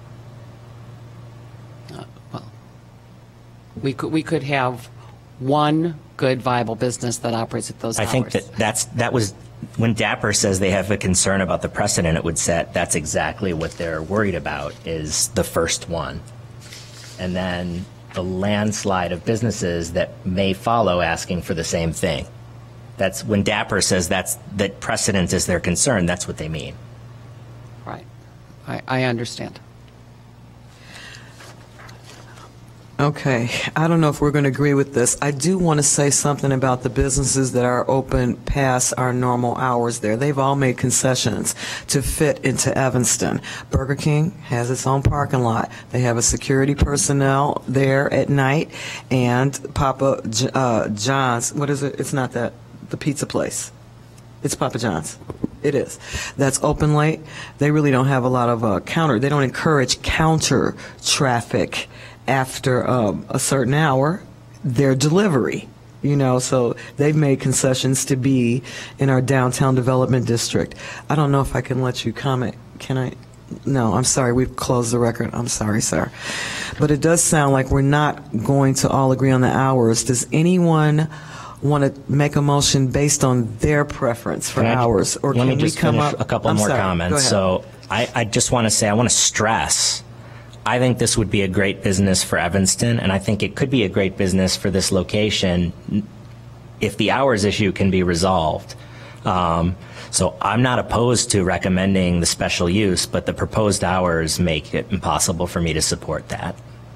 We could, we could have one good viable business that operates at those I hours. think that that's that was when Dapper says they have a concern about the precedent it would set. That's exactly what they're worried about, is the first one, and then the landslide of businesses that may follow asking for the same thing. That's when Dapper says that's that precedent is their concern. That's what they mean. Right. I, I understand. Okay, I don't know if we're going to agree with this. I do want to say something about the businesses that are open past our normal hours there. They've all made concessions to fit into Evanston. Burger King has its own parking lot. They have a security personnel there at night, and Papa J- uh, John's, what is it? It's not that, the pizza place. It's Papa John's. It is. That's open late. They really don't have a lot of uh, counter. They don't encourage counter traffic after um, a certain hour, their delivery, you know, so they've made concessions to be in our downtown development district. I don't know if I can let you comment. Can I? No, I'm sorry, we've closed the record. I'm sorry, sir. But it does sound like we're not going to all agree on the hours. Does anyone want to make a motion based on their preference for Can I ju- hours? Or Let can me we just come finish up? a couple I'm more sorry, go comments. ahead. So I, I just want to say, I want to stress, I think this would be a great business for Evanston, and I think it could be a great business for this location if the hours issue can be resolved. Um, so I'm not opposed to recommending the special use, but the proposed hours make it impossible for me to support that.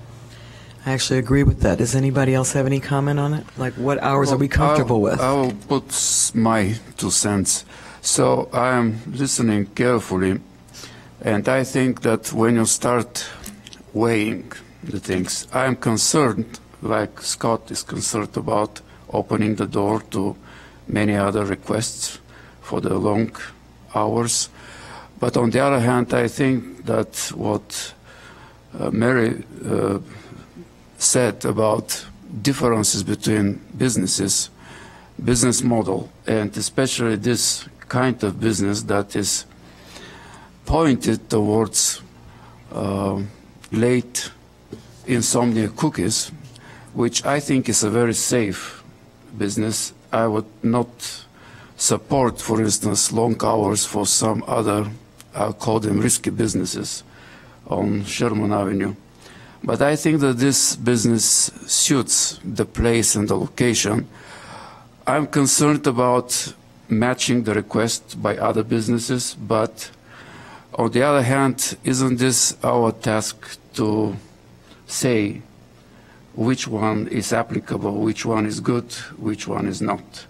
I actually agree with that. Does anybody else have any comment on it? Like, what hours are we comfortable I'll, with? I'll put s- my two cents. So I am listening carefully, and I think that when you start weighing the things, I am concerned, like Scott is concerned about opening the door to many other requests for the long hours. But on the other hand, I think that what uh, Mary uh, said about differences between businesses, business model, and especially this kind of business that is pointed towards uh, late insomnia cookies, which I think is a very safe business. I would not support, for instance, long hours for some other, I'll call them risky businesses on Sherman Avenue. But I think that this business suits the place and the location. I'm concerned about matching the request by other businesses, but on the other hand, isn't this our task to say which one is applicable, which one is good, which one is not?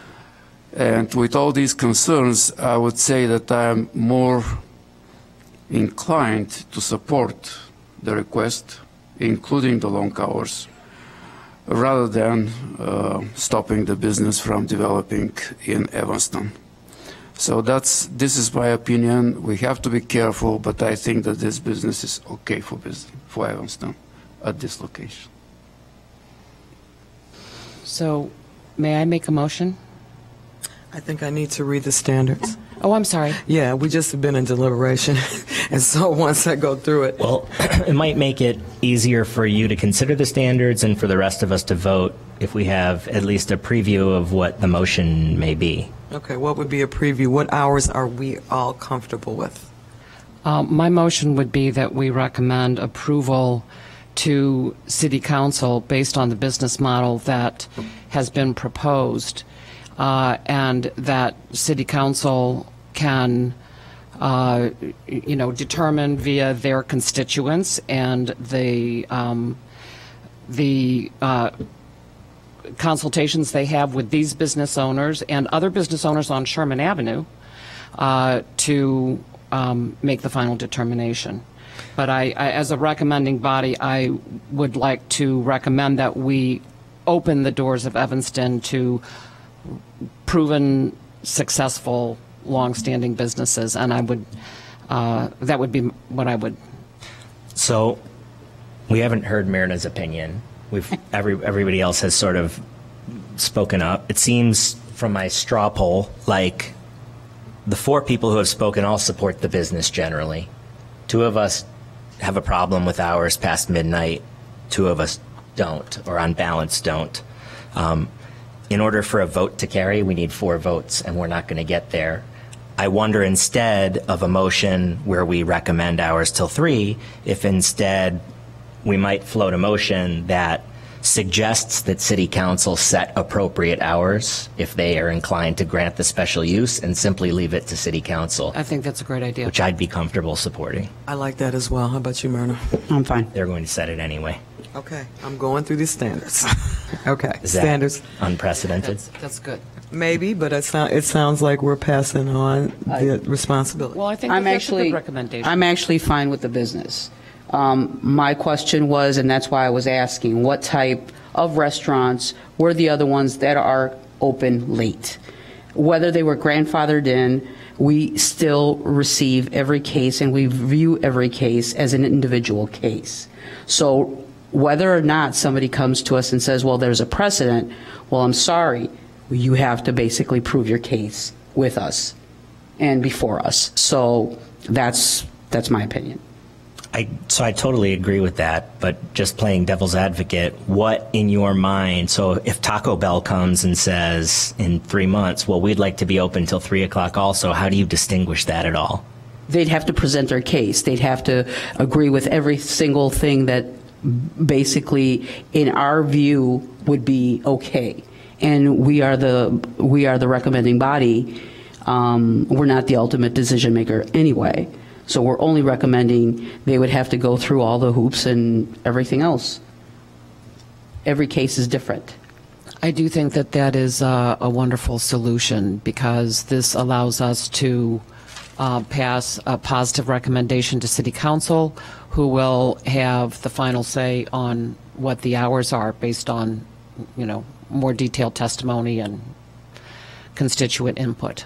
And with all these concerns, I would say that I am more inclined to support the request, including the long hours, rather than uh, stopping the business from developing in Evanston. So that's, this is my opinion. We have to be careful, but I think that this business is okay for business, for Evanston at this location. So, may I make a motion? I think I need to read the standards. Oh, I'm sorry. Yeah, we just have been in deliberation, and so once I go through it, Well, it might make it easier for you to consider the standards and for the rest of us to vote if we have at least a preview of what the motion may be. okay, what would be a preview? What hours are we all comfortable with? Uh, my motion would be that we recommend approval to City Council based on the business model that has been proposed, uh, and that City Council can, uh, you know, determine via their constituents and the um, the uh, consultations they have with these business owners and other business owners on Sherman Avenue uh, to um, make the final determination. But I, I, as a recommending body, I would like to recommend that we open the doors of Evanston to proven, successful, long-standing businesses, and I would, uh, that would be what I would. So we haven't heard Myrna's opinion. We've every everybody else has sort of spoken up. It seems from my straw poll like the four people who have spoken all support the business generally. Two of us have a problem with hours past midnight. Two of us don't, or on balance don't. Um, in order for a vote to carry, we need four votes, and we're not going to get there. I wonder instead of a motion where we recommend hours till three, if instead we might float a motion that suggests that City Council set appropriate hours if they are inclined to grant the special use and simply leave it to City Council, I think that's a great idea. which I'd be comfortable supporting. I like that as well. How about you, Myrna? I'm fine. They're going to set it anyway. Okay, I'm going through these standards. Okay, Is that standards. unprecedented? That's, that's good. Maybe, but it, sound, it sounds like we're passing on the responsibility. Well, I think I'm that that's a actually, good recommendation. I'm actually fine with the business. Um, my question was, and that's why I was asking, what type of restaurants were the other ones that are open late? Whether they were grandfathered in, we still receive every case and we view every case as an individual case. So whether or not somebody comes to us and says, well, there's a precedent, well, I'm sorry, you have to basically prove your case with us and before us. So that's That's my opinion. I, so I totally agree with that, but just playing devil's advocate, what in your mind, so if Taco Bell comes and says in three months, well, we'd like to be open till three o'clock also, how do you distinguish that at all? They'd have to present their case. They'd have to agree with every single thing that basically, in our view, would be okay. And we are the, we are the recommending body. Um, we're not the ultimate decision maker anyway. So we're only recommending they would have to go through all the hoops and everything else. Every case is different. I do think that that is a, a wonderful solution, because this allows us to uh, pass a positive recommendation to City Council, who will have the final say on what the hours are based on, you know, more detailed testimony and constituent input.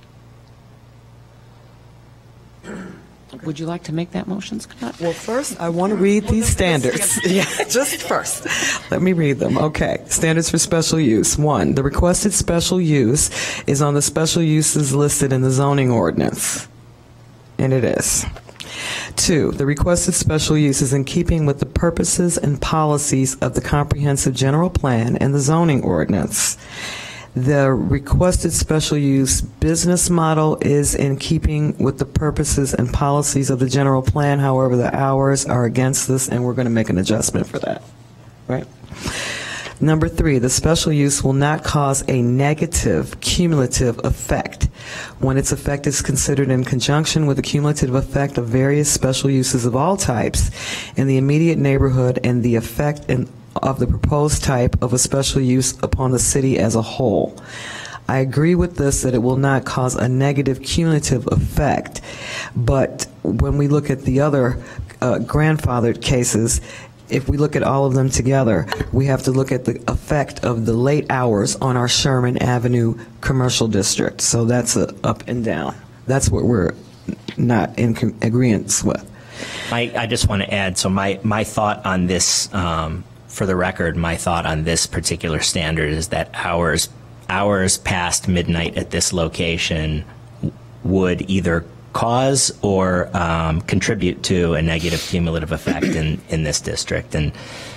Would you like to make that motion, Scott? Well, first, I want to read these standards. Yeah, just first. Let me read them. Okay. Standards for special use. One, the requested special use is on the special uses listed in the zoning ordinance. And it is. Two, the requested special use is in keeping with the purposes and policies of the comprehensive general plan and the zoning ordinance. The requested special use business model is in keeping with the purposes and policies of the general plan. However, the hours are against this, and we're going to make an adjustment for that. Right? Number three, the special use will not cause a negative cumulative effect when its effect is considered in conjunction with the cumulative effect of various special uses of all types in the immediate neighborhood and the effect in of the proposed type of a special use upon the city as a whole. I agree with this, that it will not cause a negative cumulative effect, but when we look at the other uh, grandfathered cases, if we look at all of them together, we have to look at the effect of the late hours on our Sherman Avenue commercial district. So that's a up and down. That's what we're not in con- agreement with. I, I just want to add, so my, my thought on this, um, for the record, my thought on this particular standard is that hours hours past midnight at this location would either cause or um, contribute to a negative cumulative effect in, in this district. And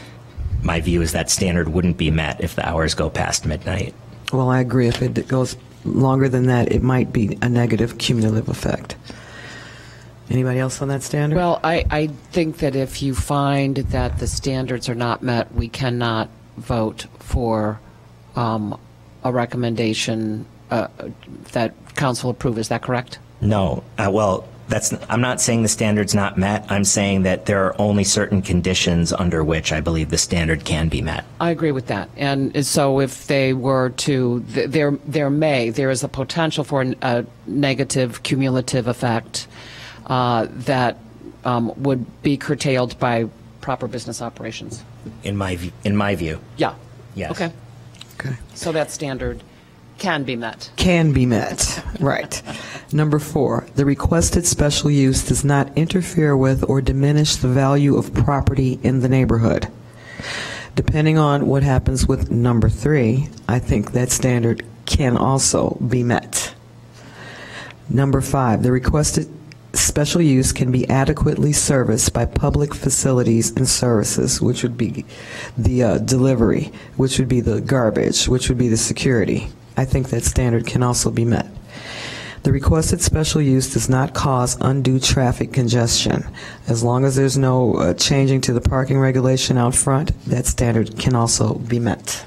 my view is that standard wouldn't be met if the hours go past midnight. Well, I agree. If it goes longer than that, it might be a negative cumulative effect. Anybody else on that standard? Well, I, I think that if you find that the standards are not met, we cannot vote for um, a recommendation uh, that council approve. Is that correct? No. Uh, well, that's. I'm not saying the standard's not met. I'm saying that there are only certain conditions under which I believe the standard can be met. I agree with that. And so if they were to, there, there may, there is a potential for a negative cumulative effect Uh, that um, would be curtailed by proper business operations. In my view, in my view. Yeah. Yes. Okay. Okay. So that standard can be met. Can be met. Right. Number four, the requested special use does not interfere with or diminish the value of property in the neighborhood. Depending on what happens with number three, I think that standard can also be met. Number five, the requested special use can be adequately serviced by public facilities and services, which would be the uh, delivery, which would be the garbage, which would be the security. I think that standard can also be met. The requested special use does not cause undue traffic congestion. As long as there's no uh, changing to the parking regulation out front, that standard can also be met.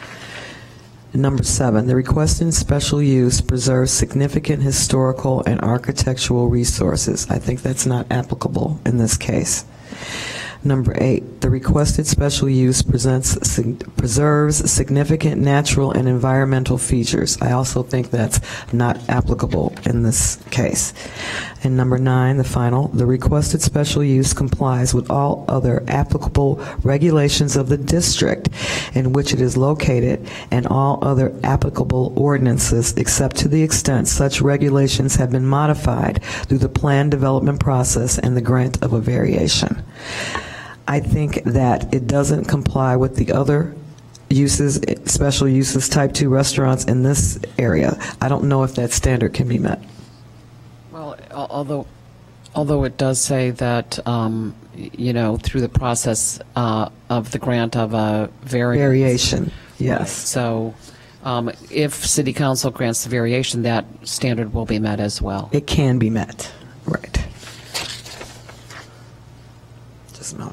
Number seven, the requested special use preserves significant historical and architectural resources. I think that's not applicable in this case. Number eight, the requested special use presents, sig- preserves significant natural and environmental features. I also think that's not applicable in this case. And number nine, the final, the requested special use complies with all other applicable regulations of the district in which it is located and all other applicable ordinances, except to the extent such regulations have been modified through the plan development process and the grant of a variation. I think that it doesn't comply with the other uses, special uses, type two restaurants in this area. I don't know if that standard can be met. Well, al- although Although it does say that, um, y- you know, through the process uh, of the grant of a variance. Variation, yes. Right. So um, if city council grants the variation, that standard will be met as well. It can be met, right. Just not.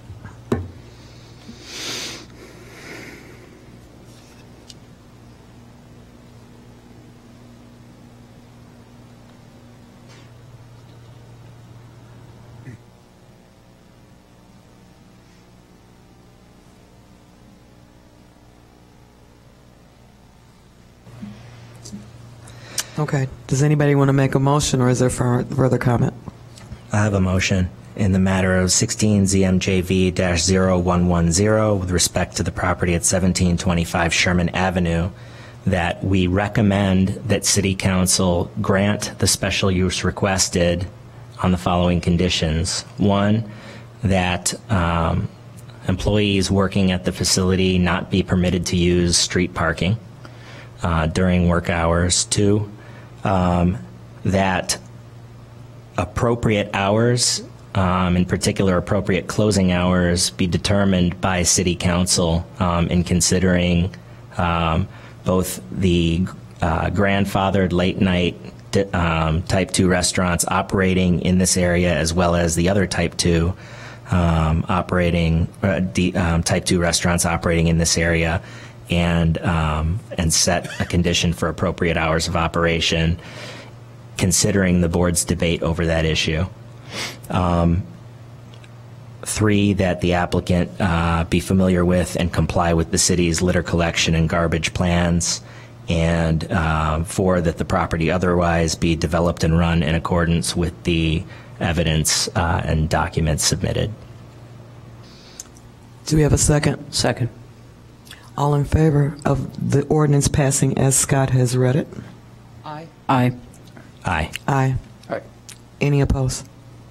Okay. Does anybody want to make a motion, or is there fur- further comment? I have a motion in the matter of sixteen Z M J V zero one one zero with respect to the property at seventeen twenty-five Sherman Avenue, that we recommend that City Council grant the special use requested on the following conditions. One, that um, employees working at the facility not be permitted to use street parking uh, during work hours. Two, um, that appropriate hours, um, in particular appropriate closing hours, be determined by City Council um, in considering um, both the uh, grandfathered late night um, type two restaurants operating in this area, as well as the other type two um, operating uh, D, um, type two restaurants operating in this area, and um, and set a condition for appropriate hours of operation, considering the board's debate over that issue. Um, three, that the applicant uh, be familiar with and comply with the city's litter collection and garbage plans. And uh, four, that the property otherwise be developed and run in accordance with the evidence uh, and documents submitted. Do we have a second? Second. All in favor of the ordinance passing as Scott has read it? Aye. Aye. Aye. Aye. Aye. Any opposed?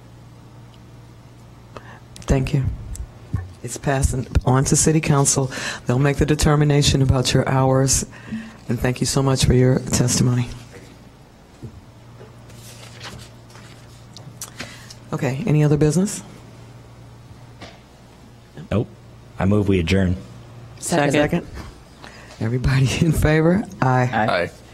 Thank you. It's passing on to City Council. They'll make the determination about your hours. And thank you so much for your testimony. Okay, any other business? Nope. I move we adjourn. Second. Second. Everybody in favor? Aye. Aye. Aye.